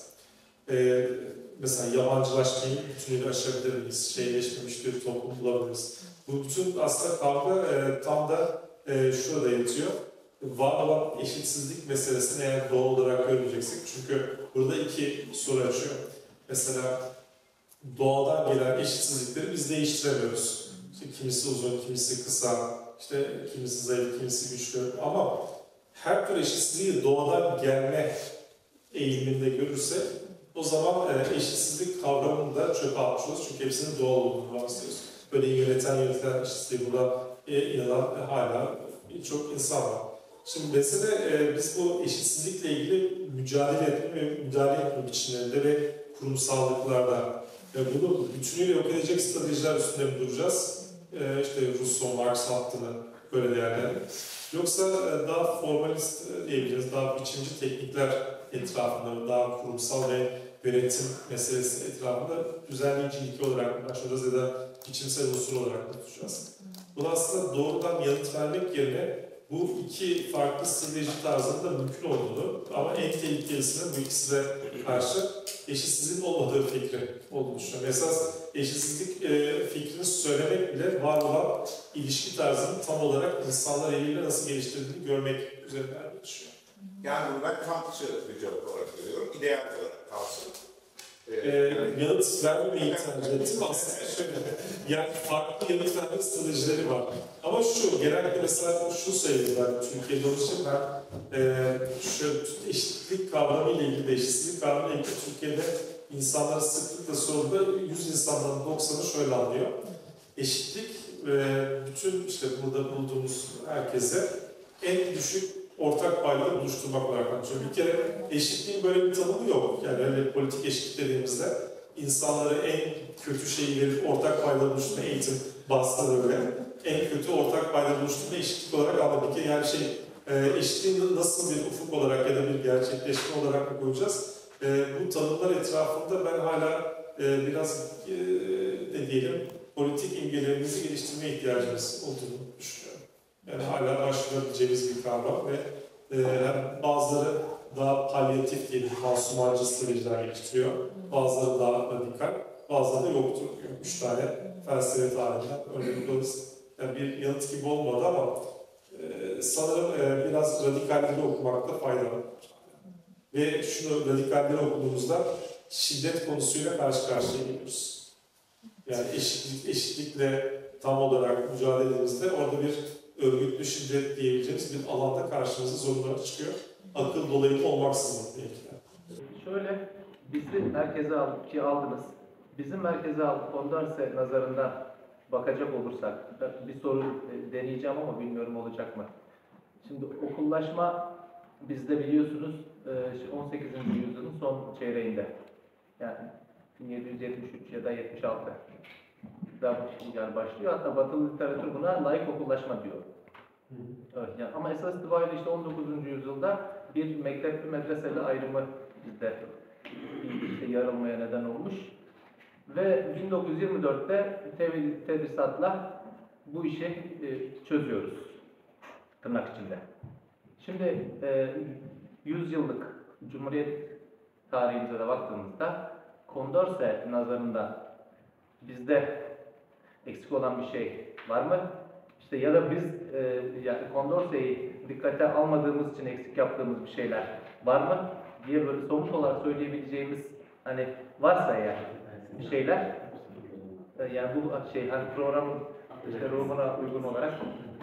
Mesela yabancılaşmayı bütünüyle aşabilir miyiz? Şeyleşmemiş bir toplum bulabiliriz. Bu bütün aslında kavga tam da şurada yatıyor. Var olan eşitsizlik meselesini eğer doğal olarak görmeyeceksek, çünkü burada iki soru açıyor. Mesela doğadan gelen eşitsizlikleri biz değiştiremiyoruz. İşte kimisi uzun, kimisi kısa, işte kimisi zayıf, kimisi güçlü. Ama her tür eşitsizliği doğadan gelme eğiliminde görürsek, o zaman eşitsizlik kavramını da çöpe atmış oluruz. Çünkü hepsinin doğal olduğunu varsayıyoruz. Böyle yönetilen eşitsizliği buna inanan hala birçok insan var. Şimdi mesele biz bu eşitsizlikle ilgili mücadele etme ve müdahale etme biçimlerinde ve kurumsallıklarda bunu bütünüyle yok edecek stratejiler üstünde mi duracağız? İşte Rousseau, Marx hattını böyle değerlendirelim. Yoksa daha formalist diyebiliriz, daha biçimci teknikler etrafında, daha kurumsal ve yönetim meselesi etrafında düzenleyici ilke olarak başlayacağız ya da biçimsel unsur olarak tutacağız. Bunu aslında doğrudan yanıt vermek yerine bu iki farklı strateji tarzında mümkün olduğunu ama en tehlikelisinin bu ikisine karşı eşitsizliğin olmadığı fikri olduğunu düşünüyorum. Esas eşitsizlik fikrini söylemek bile var olan ilişki tarzını tam olarak insanlar eliyle nasıl geliştirdiğini görmek üzerinden geçiyor. Yani bunu ben Kantçı bir cevap olarak görüyorum, ideal olarak kalsın. Yanıt vermemeyi tercih ettim aslında şöyle. Yani farklı yanıt verme stratejileri var. Ama şu, genellikle mesela şunu söyleyeyim ben Türkiye'de olduğu için eşitlik kavramı ile ilgili, eşitsizlik kavramı ile ilgili Türkiye'de insanlara sıklıkla sorulduğunda 100 insandan 90'ı şöyle anlıyor. Eşitlik bütün işte burada bulduğumuz herkese en düşük ortak payda buluşturmak olarak anlatıyor. Bir kere eşitliğin böyle bir tanımı yok. Yani öyle politik eşitlik dediğimizde insanlara en kötü şeyi verip ortak payda buluşturma, eğitim bahsede öyle. En kötü ortak payda buluşturma eşitlik olarak anladık. Yani eşitliğin nasıl bir ufuk olarak ya da bir gerçekleşme olarak mı koyacağız? Bu tanımlar etrafında ben hala biraz ne diyelim politik imgelerimizi geliştirmeye ihtiyacımız olduğunu düşünüyorum. Yani hala başvurabileceğimiz bir kavram ve bazıları daha palyatif diye masumancı stratejiler geliştiriyor. Bazıları daha radikal, bazıları da yoktur diyor. 3 tane felsefe tarihinden örnek alırız. Yani bir yanıt gibi olmadı ama sanırım biraz radikalleri okumakta fayda var. Ve şunu radikalleri okuduğumuzda şiddet konusuyla karşı karşıya geliyoruz. Yani eşitlikle tam olarak mücadele ettiğimizde orada bir örgütlü şiddet diyebileceğimiz bir alanda karşımıza zorunlar çıkıyor. Akıl dolayı olmaksızın belki. Şöyle, bizi merkeze aldınız. Bizim merkeze aldık. Condorcet nazarından bakacak olursak, bir soru deneyeceğim ama bilmiyorum olacak mı. Şimdi okullaşma bizde biliyorsunuz 18. yüzyılın son çeyreğinde. Yani 1773 ya da 76. Yani başlıyor. Hatta Batılı literatür buna laik okullaşma diyor. Evet, yani ama esas itibariyle işte 19. yüzyılda bir mektepli medreseli ayrımı bizde işte yarılmaya neden olmuş. Ve 1924'te tedrisatla bu işi çözüyoruz. Tırnak içinde. Şimdi 100 yıllık Cumhuriyet tarihimize de baktığımızda Condorcet nazarında bizde eksik olan bir şey var mı? İşte ya da biz yani Condorcet'i dikkate almadığımız için eksik yaptığımız bir şeyler var mı diye böyle somut olarak söyleyebileceğimiz hani varsa yani bir şeyler yani bu hani programın işte ruhuna uygun olarak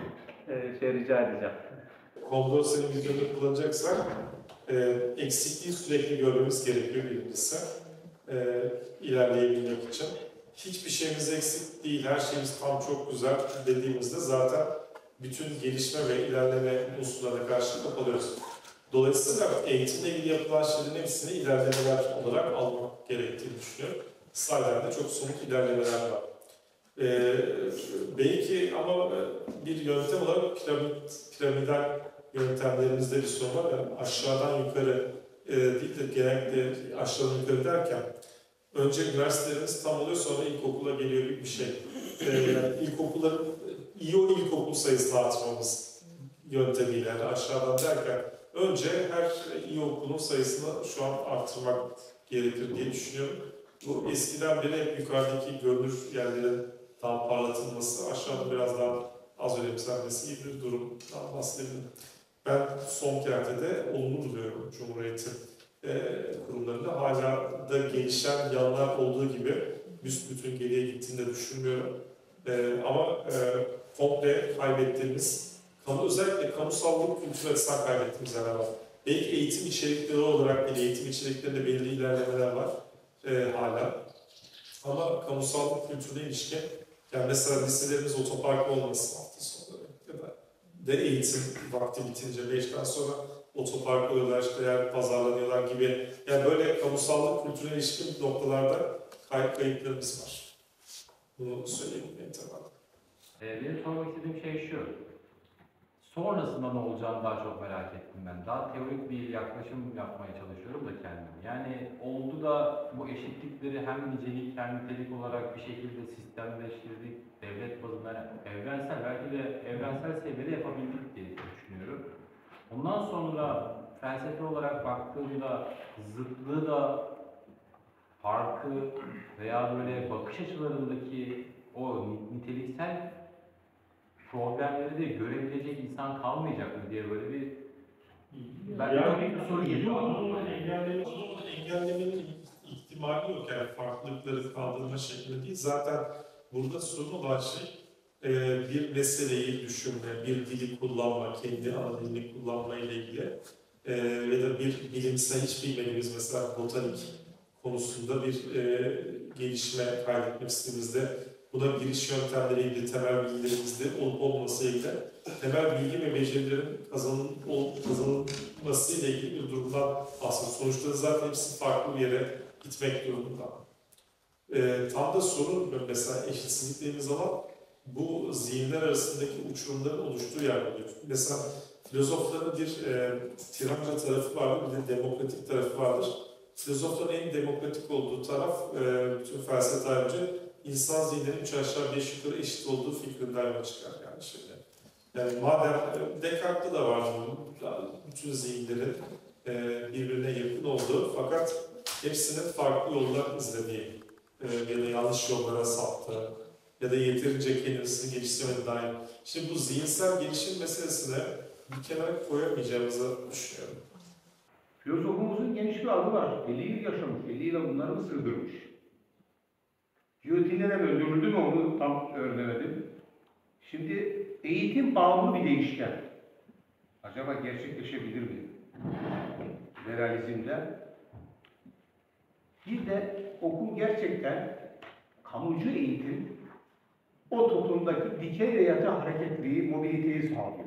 rica edeceğim. Condorcet'in videoda kullanacaksak eksikliği sürekli görmemiz gerekiyor birincisi. İlerleyebilmek için. Hiçbir şeyimiz eksik değil, her şeyimiz tam çok güzel dediğimizde zaten bütün gelişme ve ilerleme unsurlarına karşı kapalıyoruz. Dolayısıyla eğitimle ilgili yapılan şeylerin hepsini ilerlemeler olarak almak gerektiğini düşünüyorum. Slide'larda çok somut ilerlemeler var. Belki ama bir yöntem olarak piramidal yöntemlerimizde bir sorun var. Yani aşağıdan yukarı değil de genellikle aşağıdan yukarı derken önce üniversitelerimiz tam oluyor, sonra ilkokula geliyor gibi bir şey. Yani ilkokulların iyi o ilkokul sayısını artırmamız yöntemiyle, yani aşağıdan derken önce her iyi okulun sayısını şu an artırmak gerekir diye düşünüyorum. Bu eskiden beri hep yukarıdaki görünür yerlerin daha parlatılması, aşağıda biraz daha az önemsenmesi gibi bir durumdan bahsedebilirim. Ben son kertede olumlu buluyorum Cumhuriyet'in kurumlarında. Hala da gelişen yanlar olduğu gibi büsbütün geriye gittiğini de düşünmüyorum. Ama komple kaybettiğimiz, özellikle kamusallık kültürü açısından kaybettiğimiz yerler var. Belki eğitim içerikleri olarak değil, eğitim içeriklerinde belirli ilerlemeler var hala. Ama kamusallık kültürüne ilişkin, yani mesela liselerimiz otopark olmasın hafta sonları ya da eğitim vakti bitince 5'ten sonra otopark oluyorlar, işte yer pazarlanıyorlar gibi. Yani böyle kamusallık kültürüne ilişkin noktalarda kayıplarımız var. Bunu söyleyebilirim tabii. Benim sormak istediğim şey şu. Sonrasında ne olacağını daha çok merak ettim ben. Daha teorik bir yaklaşım yapmaya çalışıyorum da kendim. Yani oldu da bu eşitlikleri hem nicelik hem nitelik olarak bir şekilde sistemleştirdik. Devlet bazında evrensel, belki de evrensel seviyede yapabildik diye düşünüyorum. Ondan sonra felsefe olarak baktığımda zıtlığı da, farkı veya böyle bakış açılarındaki o niteliksel problemleri de görebilecek insan kalmayacak mı diye böyle bir bir soru geliyor. Onu engellemenin ihtimali yok, yani farklılıkları kaldırma şeklinde değil. Zaten burada sorun olan şey bir meseleyi düşünme, bir dili kullanma, kendi ana dilini kullanma ile ilgili ya da bir bilimsel hiç bilmediğimiz mesela botanik konusunda bir gelişme kaydetmek istediğimizde buna giriş yöntemleri ilgili temel bilgilerimizde olup olmaması ile ilgili temel bilgi ve becerilerin kazanılması ile ilgili bir durumdan aslında sonuçta zaten hepsi farklı bir yere gitmek durumunda. Tam da sorun mesela eşitsizlik dediğimiz zaman bu zihinler arasındaki uçurumların oluştuğu yer oluyor. Mesela filozofların bir tiranca tarafı vardır, bir de demokratik tarafı vardır. Filozofların en demokratik olduğu taraf bütün felsefe tarihçi insan zihninin 3 aşağı 5 yukarı eşit olduğu fikrinden yola çıkar yani şeyler. Yani madem Descartes'te de var bütün zihinlerin birbirine yakın olduğu fakat hepsinin farklı yollar izlediği ya da yanlış yollara saptığı ya da yeterince kendisini geliştirmediği dair. Şimdi bu zihinsel gelişim meselesine bir kenara koyamayacağımızı düşünüyorum. Filozofumuzun geniş bir adı var. 50 yıl yaşamış, 50 yıl bunları mı sığdırmış? Giyotinle öldürüldü mü onu tam öğrenemedim. Şimdi eğitim bağımlı bir değişken. Acaba gerçekleşebilir mi? Liberalizmde. Bir de okul gerçekten kamucu eğitim o toplumdaki dikey ve yatay hareketliği, mobiliteyi sağlıyor.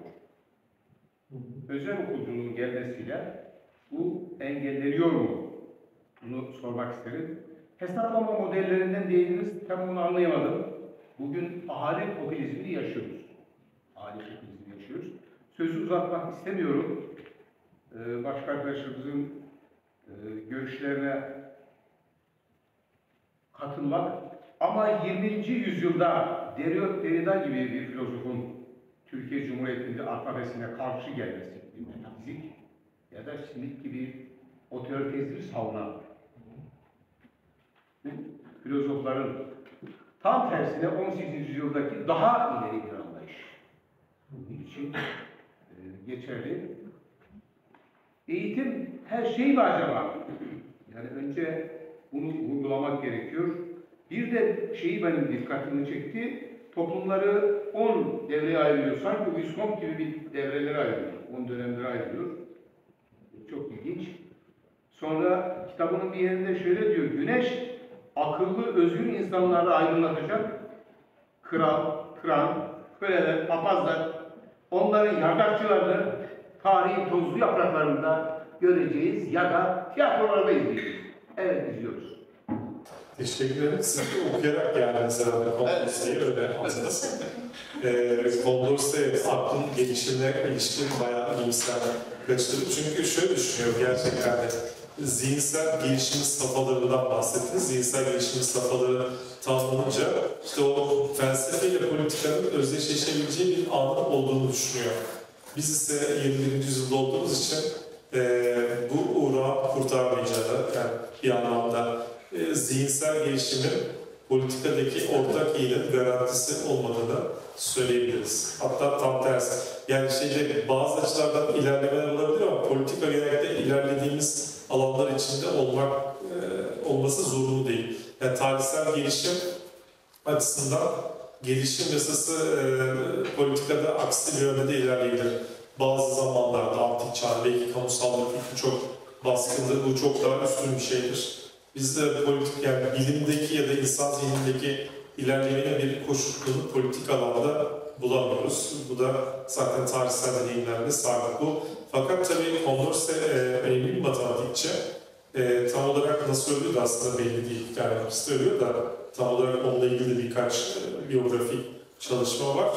Özel okulculuğun gelmesiyle bu engelleniyor mu? Bunu sormak isterim. Hesaplama modellerinden değindiniz, tam onu anlayamadım. Bugün ahali popülizmini yaşıyoruz. Ahali popülizmini yaşıyoruz. Sözü uzatmak istemiyorum. Başka arkadaşlarımızın görüşlerine katılmak. Ama 20. yüzyılda Derrida gibi bir filozofun Türkiye Cumhuriyeti'nde alfabesine karşı gelmesi, bir metafizik ya da Smith gibi otoritezmi savunan filozofların tam tersine 18. yüzyıldaki daha ileri bir anlayış. Bunun için geçerli. Eğitim her şey mi acaba? Yani önce bunu vurgulamak gerekiyor. Bir de şeyi benim dikkatimi çekti. Toplumları 10 devreye ayırıyor. Sanki Viscount gibi bir devrelere ayırıyor. 10 dönemlere ayırıyor. Çok ilginç. Sonra kitabının bir yerinde şöyle diyor. Güneş akıllı, özgür insanları aydınlatacak. Kral, köleler, papazlar onların yardakçılarını tarihin tozlu yapraklarında göreceğiz ya da tiyatrolarda izleyeceğiz. Evet, izliyoruz. Teşekkür ederim. Siz de okuyarak geldiniz herhalde Condorcet'i, öyle anladınız. Condorcet aklın gelişimine ilişkin bayağı iyimser kaçtırdı. Çünkü şöyle düşünüyorum gerçekten de zihinsel gelişim safhalarından bahsettiniz. Zihinsel gelişim safhaları tamamlanınca işte o felsefe ile politikanın özdeşleşebileceği bir anın olduğunu düşünüyor. Biz ise 21. yüzyılda olduğumuz için bu uğrağı kurtarmayacağını, yani bir anlamda zihinsel gelişimin politikadaki ortak iyiliğin garantisi olmadığını söyleyebiliriz. Hatta tam tersi. Yani bazı açılardan ilerlemeler olabilir ama politika genellikle ilerlediğimiz alanlar içinde olması zorunlu değil. Yani tarihsel gelişim açısından gelişim yasası politikada aksi bir yönde de ilerleyebilir. Bazı zamanlarda antik çağ, belki kamusallık fikri çok baskındır, bu çok daha üstün bir şeydir. Biz de yani bilimdeki ya da insan zihnindeki ilerlemenin bir koşulunu politik alanda bulamıyoruz. Bu da zaten tarihsel deneyimlerle sabit bu. Fakat tabii Condorcet önemli bir matematikçi. Tam olarak nasıl öldüğü de aslında belli değil. Yani hapiste ölüyor da tam olarak onunla ilgili birkaç biyografik çalışma var.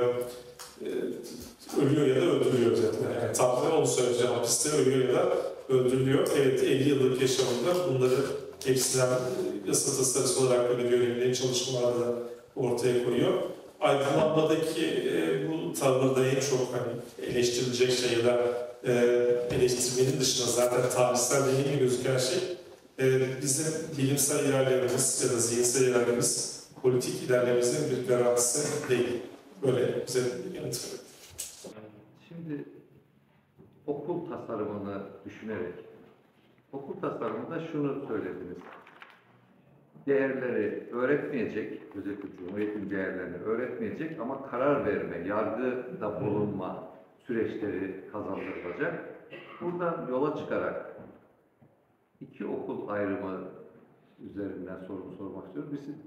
Ölüyor ya da öldürülüyor zaten. Yani tam da onu söyleyeceğim. Hapiste ölüyor ya da öldürülüyor. Evet, 50 yıllık yaşamında bunları hepsinden yasa tasarısı olarak ve önemli çalışmalarda ortaya koyuyor. Aydınlanmadaki bu tavırda en çok eleştirilecek şey ya da eleştirmenin dışında zaten tarihsel deneyimle gözüken şey bizim bilimsel ilerlememiz ya da zihinsel ilerlememiz politik ilerlememizin bir garantisi değil. Böyle bize yanıt veriyor. Şimdi okul tasarımını düşünerek, okul tasarımında şunu söylediniz. Değerleri öğretmeyecek, özellikle Cumhuriyet'in değerlerini öğretmeyecek ama karar verme, yargıda bulunma süreçleri kazandırılacak. Buradan yola çıkarak iki okul ayrımı üzerinden sorumu sormak istiyorum. Birisi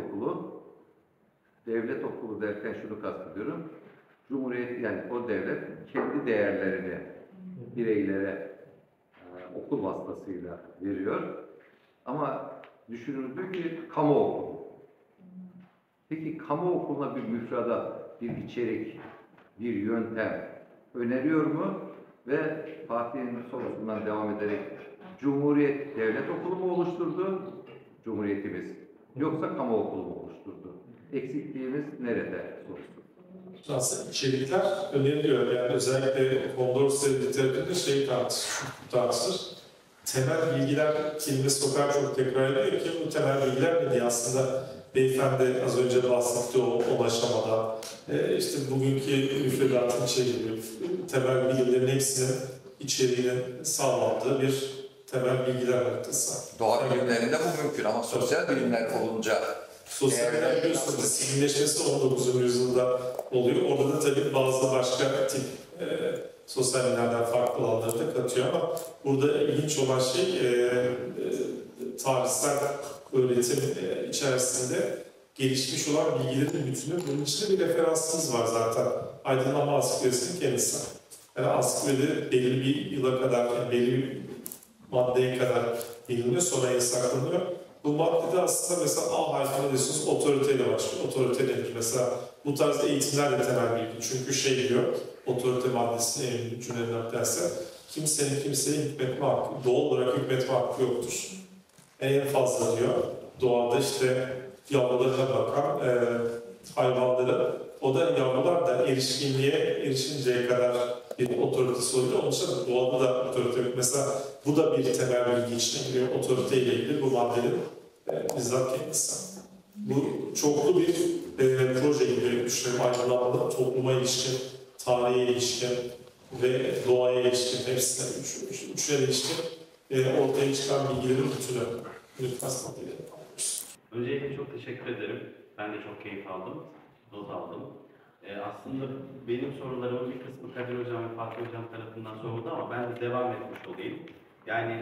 devlet okulu derken şunu kastediyorum. Cumhuriyet, yani o devlet kendi değerlerini bireylere okul vasıtasıyla veriyor. Ama düşünüldü ki kamu okulu. Peki kamu okuluna bir müfredat, bir içerik, bir yöntem öneriyor mu? Ve Fatih'in sorusundan devam ederek Cumhuriyet devlet okulu mu oluşturdu? Cumhuriyetimiz. Yoksa kamu okulu mu oluşturdu? Eksikliğimiz nerede sorusu. Aslında içerikler öneriliyor. Yani özellikle Condorcet literatüründe tartışılır. Temel bilgiler kelimesi o kadar çok tekrar ediyor ki bu temel bilgiler ne diye aslında beyefendi az önce bahsetti o aşamada. İşte bugünkü müfredatın içeriği, temel bilgilerin hepsinin içeriğinin sağlandığı bir temel bilgiler haritası. Doğa bilimlerinde bu mümkün ama sosyal bilimler olunca sosyal bilimler biliyorsunuz disiplinleşmesi 19. yüzyılda oluyor. Orada da tabii bazı başka tip sosyal bilimlerden farklı alanları da katıyor ama burada ilginç olan şey tarihsel öğretim içerisinde gelişmiş olan bilgilerin bütünü. Bunun içinde bir referansımız var zaten. Aydınlanma Ansiklopedisi'nin kendisi. Yani ansiklopedi belirli bir yıla kadar, yani belirli bir maddeye kadar biliniyor, sonra yasaklanıyor. Bu maddede aslında mesela A harfine diyorsunuz, otoriteyle başlıyor. Otorite nedir? Mesela bu tarzda eğitimler de temel bilgi. Çünkü diyor, otorite maddesinin en cümleden derse, kimsenin kimseye hükmetme hakkı, doğal olarak hükmetme hakkı yoktur. En fazla diyor, doğada işte yavrularına bakan hayvanları, o da yavrular da erişkinliğe erişinceye kadar bir otoritesi oluyor. Onun için doğada da otorite yok. Mesela bu da bir temel bilgi içine giriyor. Otoriteyle ilgili bu maddenin bizzat kendisi. Bu çoklu bir proje gibi düşünelim. Aydınlanmada topluma ilişkin, tarihe ilişkin ve doğaya ilişkin hepsine üçüne ilişkin ortaya çıkan bilgilerin bütünü. Lütfen maddeye alıyoruz. Öncelikle çok teşekkür ederim. Ben de çok keyif aldım, not aldım. Aslında benim sorularımın bir kısmı Kadir Hocam ve Fatih Hocam tarafından soruldu ama ben de devam etmiş olayım. Yani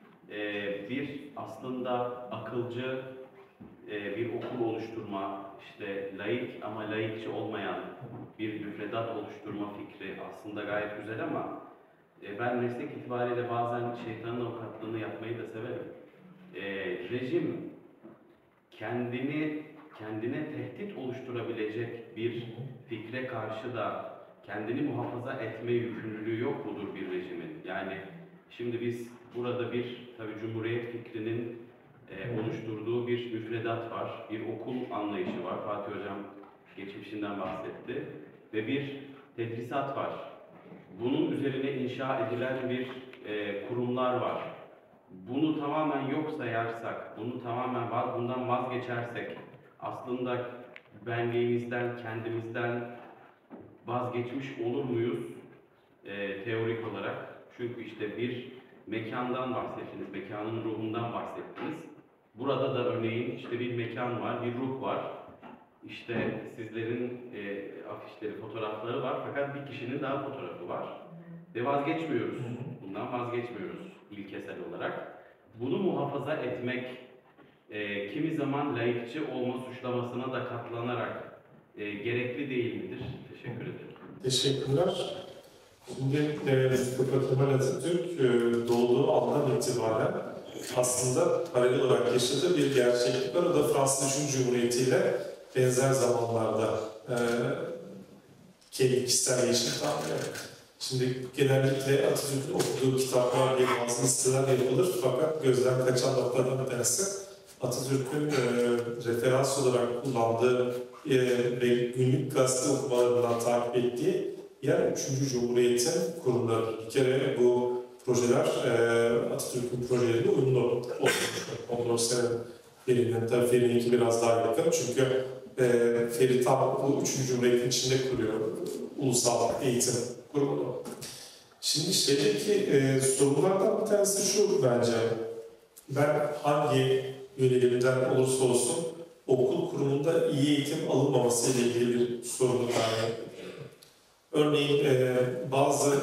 bir aslında akılcı bir okul oluşturma, işte laik ama laikçi olmayan bir müfredat oluşturma fikri aslında gayet güzel ama ben meslek itibariyle bazen şeytanın avukatlığını yapmayı da severim. Rejim kendine tehdit oluşturabilecek bir fikre karşı da kendini muhafaza etme yükümlülüğü yok mudur bir rejimin? Yani şimdi biz burada tabii Cumhuriyet fikrinin oluşturduğu bir müfredat var, bir okul anlayışı var. Fatih Hocam geçmişinden bahsetti ve bir tedrisat var. Bunun üzerine inşa edilen bir kurumlar var. Bunu tamamen yok sayarsak, bundan vazgeçersek, aslında benliğimizden, kendimizden vazgeçmiş olur muyuz teorik olarak? Çünkü işte bir mekandan bahsettiniz, mekanın ruhundan bahsettiniz. Burada da örneğin işte bir mekan var, bir ruh var. İşte sizlerin afişleri, fotoğrafları var fakat bir kişinin daha fotoğrafı var. Ve vazgeçmiyoruz. Bundan vazgeçmiyoruz ilkesel olarak. Bunu muhafaza etmek kimi zaman laikçi olma suçlamasına da katlanarak gerekli değil midir? Teşekkür ederim. Teşekkürler. Şimdi Mustafa Kemal Atatürk doğduğu andan itibaren aslında paralel olarak yaşadığı bir gerçeklik var. O da Fransız 3. Cumhuriyeti ile benzer zamanlarda kendi kişisel yaşını tahmin ediyor. Şimdi genellikle Atatürk'ün okuduğu kitaplar diye bazı listeler yapılır fakat gözden kaçan noktalardan bir tanesi Atatürk'ün referans olarak kullandığı ve günlük gazete okumalarından takip ettiği yer 3. Cumhuriyet'in kurumları. Bir kere bu projeler Atatürk'ün projeleriyle uyumlu olmuş. 14 sene Feri'nin, tabii Feri'ninki biraz daha yakın çünkü Feri tam bu 3. Cumhuriyet'in içinde kuruyor ulusal eğitim kurumunu. Şimdi şeydeki sorunlardan bir tanesi şu bence. Ben hangi yönelimden olursa olsun okul kurumunda iyi eğitim alınmaması ile ilgili bir sorunu var. Örneğin bazı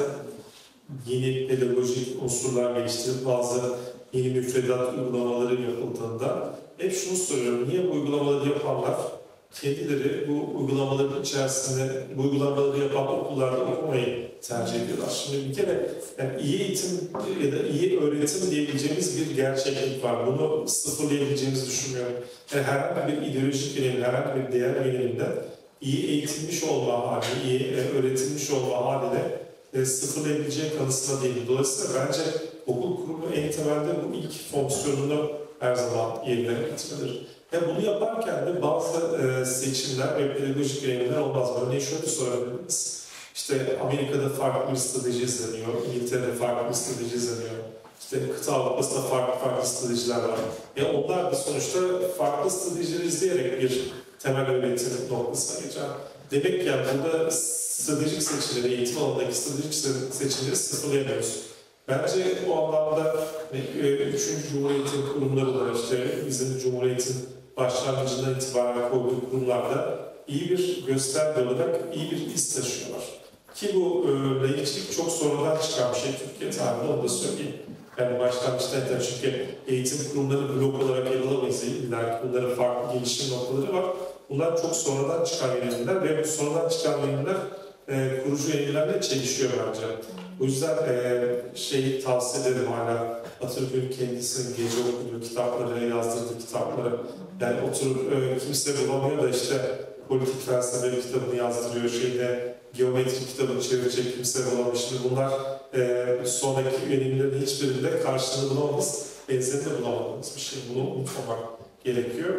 yeni pedagojik unsurlar geliştirilip bazı yeni müfredat uygulamaları yapıldığında hep şunu soruyorum. Niye bu uygulamaları yapanlar kendileri bu uygulamaların içerisinde bu uygulamaları yapan okullarda okumayı tercih ediyorlar? Şimdi bir kere yani iyi eğitim ya da iyi öğretim diyebileceğimiz bir gerçeklik var. Bunu sıfırlayabileceğimizi düşünmüyorum. Yani herhangi bir ideolojik yönelim, herhangi bir değer yöneliminden iyi eğitilmiş olma hali, iyi öğretilmiş olma haline sıfırlayabileceği kanısında değil. Dolayısıyla bence okul kurumu en temelde bu ilk fonksiyonunu her zaman yerine getirmedir. Bunu yaparken de bazı seçimler ve pedagojik yönelimler olmaz. Örneğin şöyle sorabiliriz. İşte Amerika'da farklı bir strateji izleniyor, İngiltere'de farklı bir strateji izleniyor. İşte kıta Avrupa'sında farklı stratejiler var. Onlar da sonuçta farklı stratejileri izleyerek bir temel öğretim noktasına geçer. Demek ki yani burada stratejik seçimleri, eğitim alanındaki stratejik seçimleri sıfırlayamıyoruz. Bence bu anlamda 3. Cumhuriyet'in kurumları da işte bizim Cumhuriyet'in başlangıcından itibaren koyduğu kurumlarda iyi bir gösterge olarak iyi bir iz taşıyorlar. Ki bu laikçilik çok sonradan çıkan bir şey Türkiye tarihinde, onu da söyleyeyim. Yani başlangıçta çünkü eğitim kurumları blok olarak ele alamayız. İlla ki bunların farklı gelişim noktaları var. Bunlar çok sonradan çıkan yönelimler ve bu sonradan çıkan yönelimler kurucu yönelimlerle çelişiyor bence. O yüzden şeyi tavsiye ederim hala Atatürk'ün kendisinin gece okuduğu kitapları, yazdırdığı kitapları. Yani oturup kimse bulamıyor da işte politik felsefe kitabını yazdırıyor, geometri kitabını çevirecek kimse bulamıyor. Şimdi bunlar sonraki yönelimlerin hiçbirinde karşılığını bulamamız, benzerini de bulamadığımız bir şey. Bunu unutmamak gerekiyor.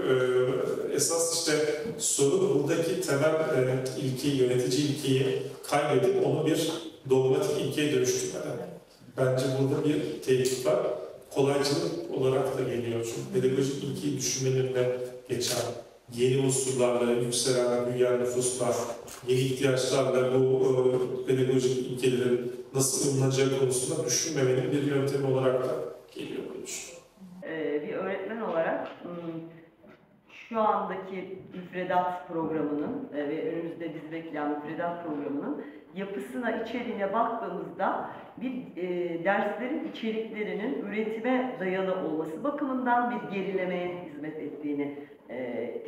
Esas işte sorun buradaki temel ilkeyi, yönetici ilkeyi kaybedip onu bir dogmatik ilkeye dönüştürmeden. Bence burada bir tehdit var. Kolaycılık olarak da geliyor. Çünkü pedagojik ilkeyi düşünmenin önüne geçen yeni unsurlarla, yükselen, büyüyen nüfuslar, yeni ihtiyaçlarla bu pedagojik ilkelerin nasıl uyumlanacağı konusunda düşünmemenin bir yöntemi olarak da geliyor bu düşünüyorum. Bir öğretmen olarak şu andaki müfredat programının ve önümüzde bizi bekleyen müfredat programının yapısına, içeriğine baktığımızda derslerin içeriklerinin üretime dayalı olması bakımından bir gerilemeye hizmet ettiğini tespit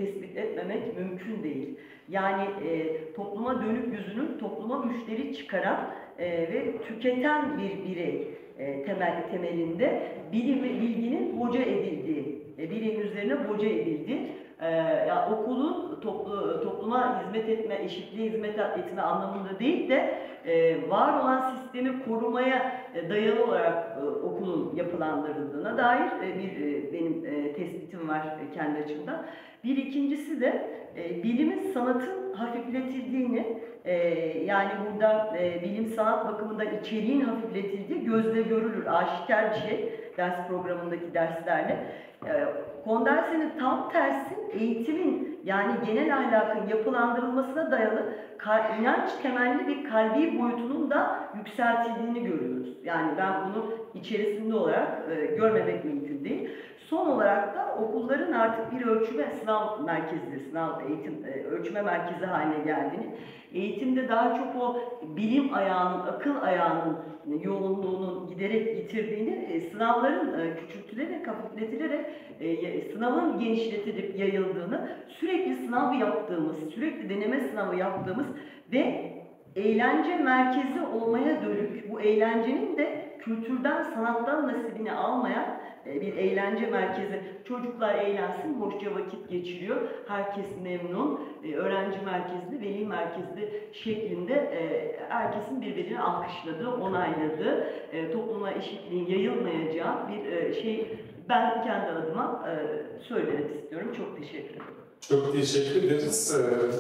tespit etmemek mümkün değil. Yani topluma dönük yüzünün topluma müşteri çıkaran ve tüketen bir birey temelinde bilginin boca edildiği, bilim üzerine boca edildiği, yani okulun topluma hizmet etme, eşitliğe hizmet etme anlamında değil de var olan sistemi korumaya dayalı olarak okulun yapılandırıldığına dair benim tespitim var kendi açımdan. Bir ikincisi de bilimin sanatın hafifletildiğini, yani burada bilim sanat bakımından içeriğin hafifletildiği gözle görülür, aşikar bir şey ders programındaki derslerle. Konderse'nin tam tersi eğitimin, yani genel ahlakın yapılandırılmasına dayalı inanç temelli bir kalbi boyutunun da yükseltildiğini görüyoruz. Yani ben bunu içerisinde olarak görmemek mümkün değil. Son olarak da okulların artık bir ölçme sınav merkezi, sınav eğitim ölçme merkezi haline geldiğini, eğitimde daha çok o bilim ayağının, akıl ayağının yoğunluğunun giderek yitirdiğini, sınavların küçültülerek, hafifletilerek, sınavın genişletilip yayıldığını, sürekli sınav yaptığımız, sürekli deneme sınavı yaptığımız ve eğlence merkezi olmaya dönük, bu eğlencenin de kültürden, sanattan nasibini almayan bir eğlence merkezi. Çocuklar eğlensin, hoşça vakit geçiriyor, herkes memnun, öğrenci merkezli, veli merkezli şeklinde herkesin birbirini alkışladığı, onayladığı, topluma eşitliğin yayılmayacağı bir şey ben kendi adıma söylemek istiyorum. Çok teşekkür ederim. Çok teşekkür ederiz.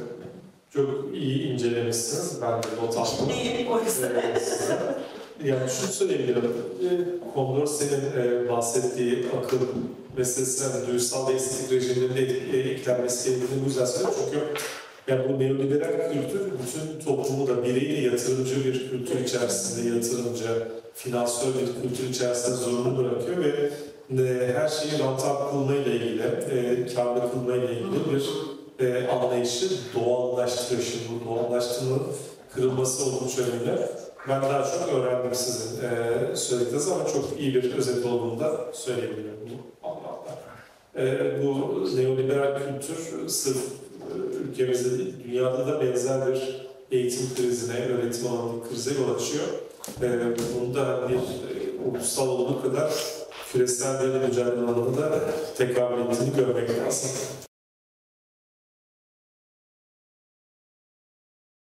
Çok iyi incelemişsiniz. Ben de not aldım. İyi, o yüzden. Yani şunu söyleyebilirim. Condorcet'in bahsettiği akıl meselesine duysal ve estetik rejimlerinde eklenmesi gerektiğini bu yüzden söylüyorum. Çünkü yani bu neoliberal kültür bütün toplumu da bireyi de yatırımcı bir kültür içerisinde, yatırımcı, finansör bir kültür içerisinde zorunlu bırakıyor ve her şeyi rantable kılmayla ilgili, kârlı kılmayla ilgili bir anlayışı doğallaştırıyor. Şimdi bu doğallaştırmanın kırılması oldukça önemli. Ben daha çok öğrendim sizin söylediğiniz ama çok iyi bir özet olduğunu da söyleyebilirim bu anlamda. Bu neoliberal kültür sırf ülkemizde değil, dünyada da benzer bir eğitim krizine, öğretim alanı krize yol açıyor. Bunu da bir ulusal olduğu kadar küresel bir mücadele alanında tekrar ettiğini görmek lazım.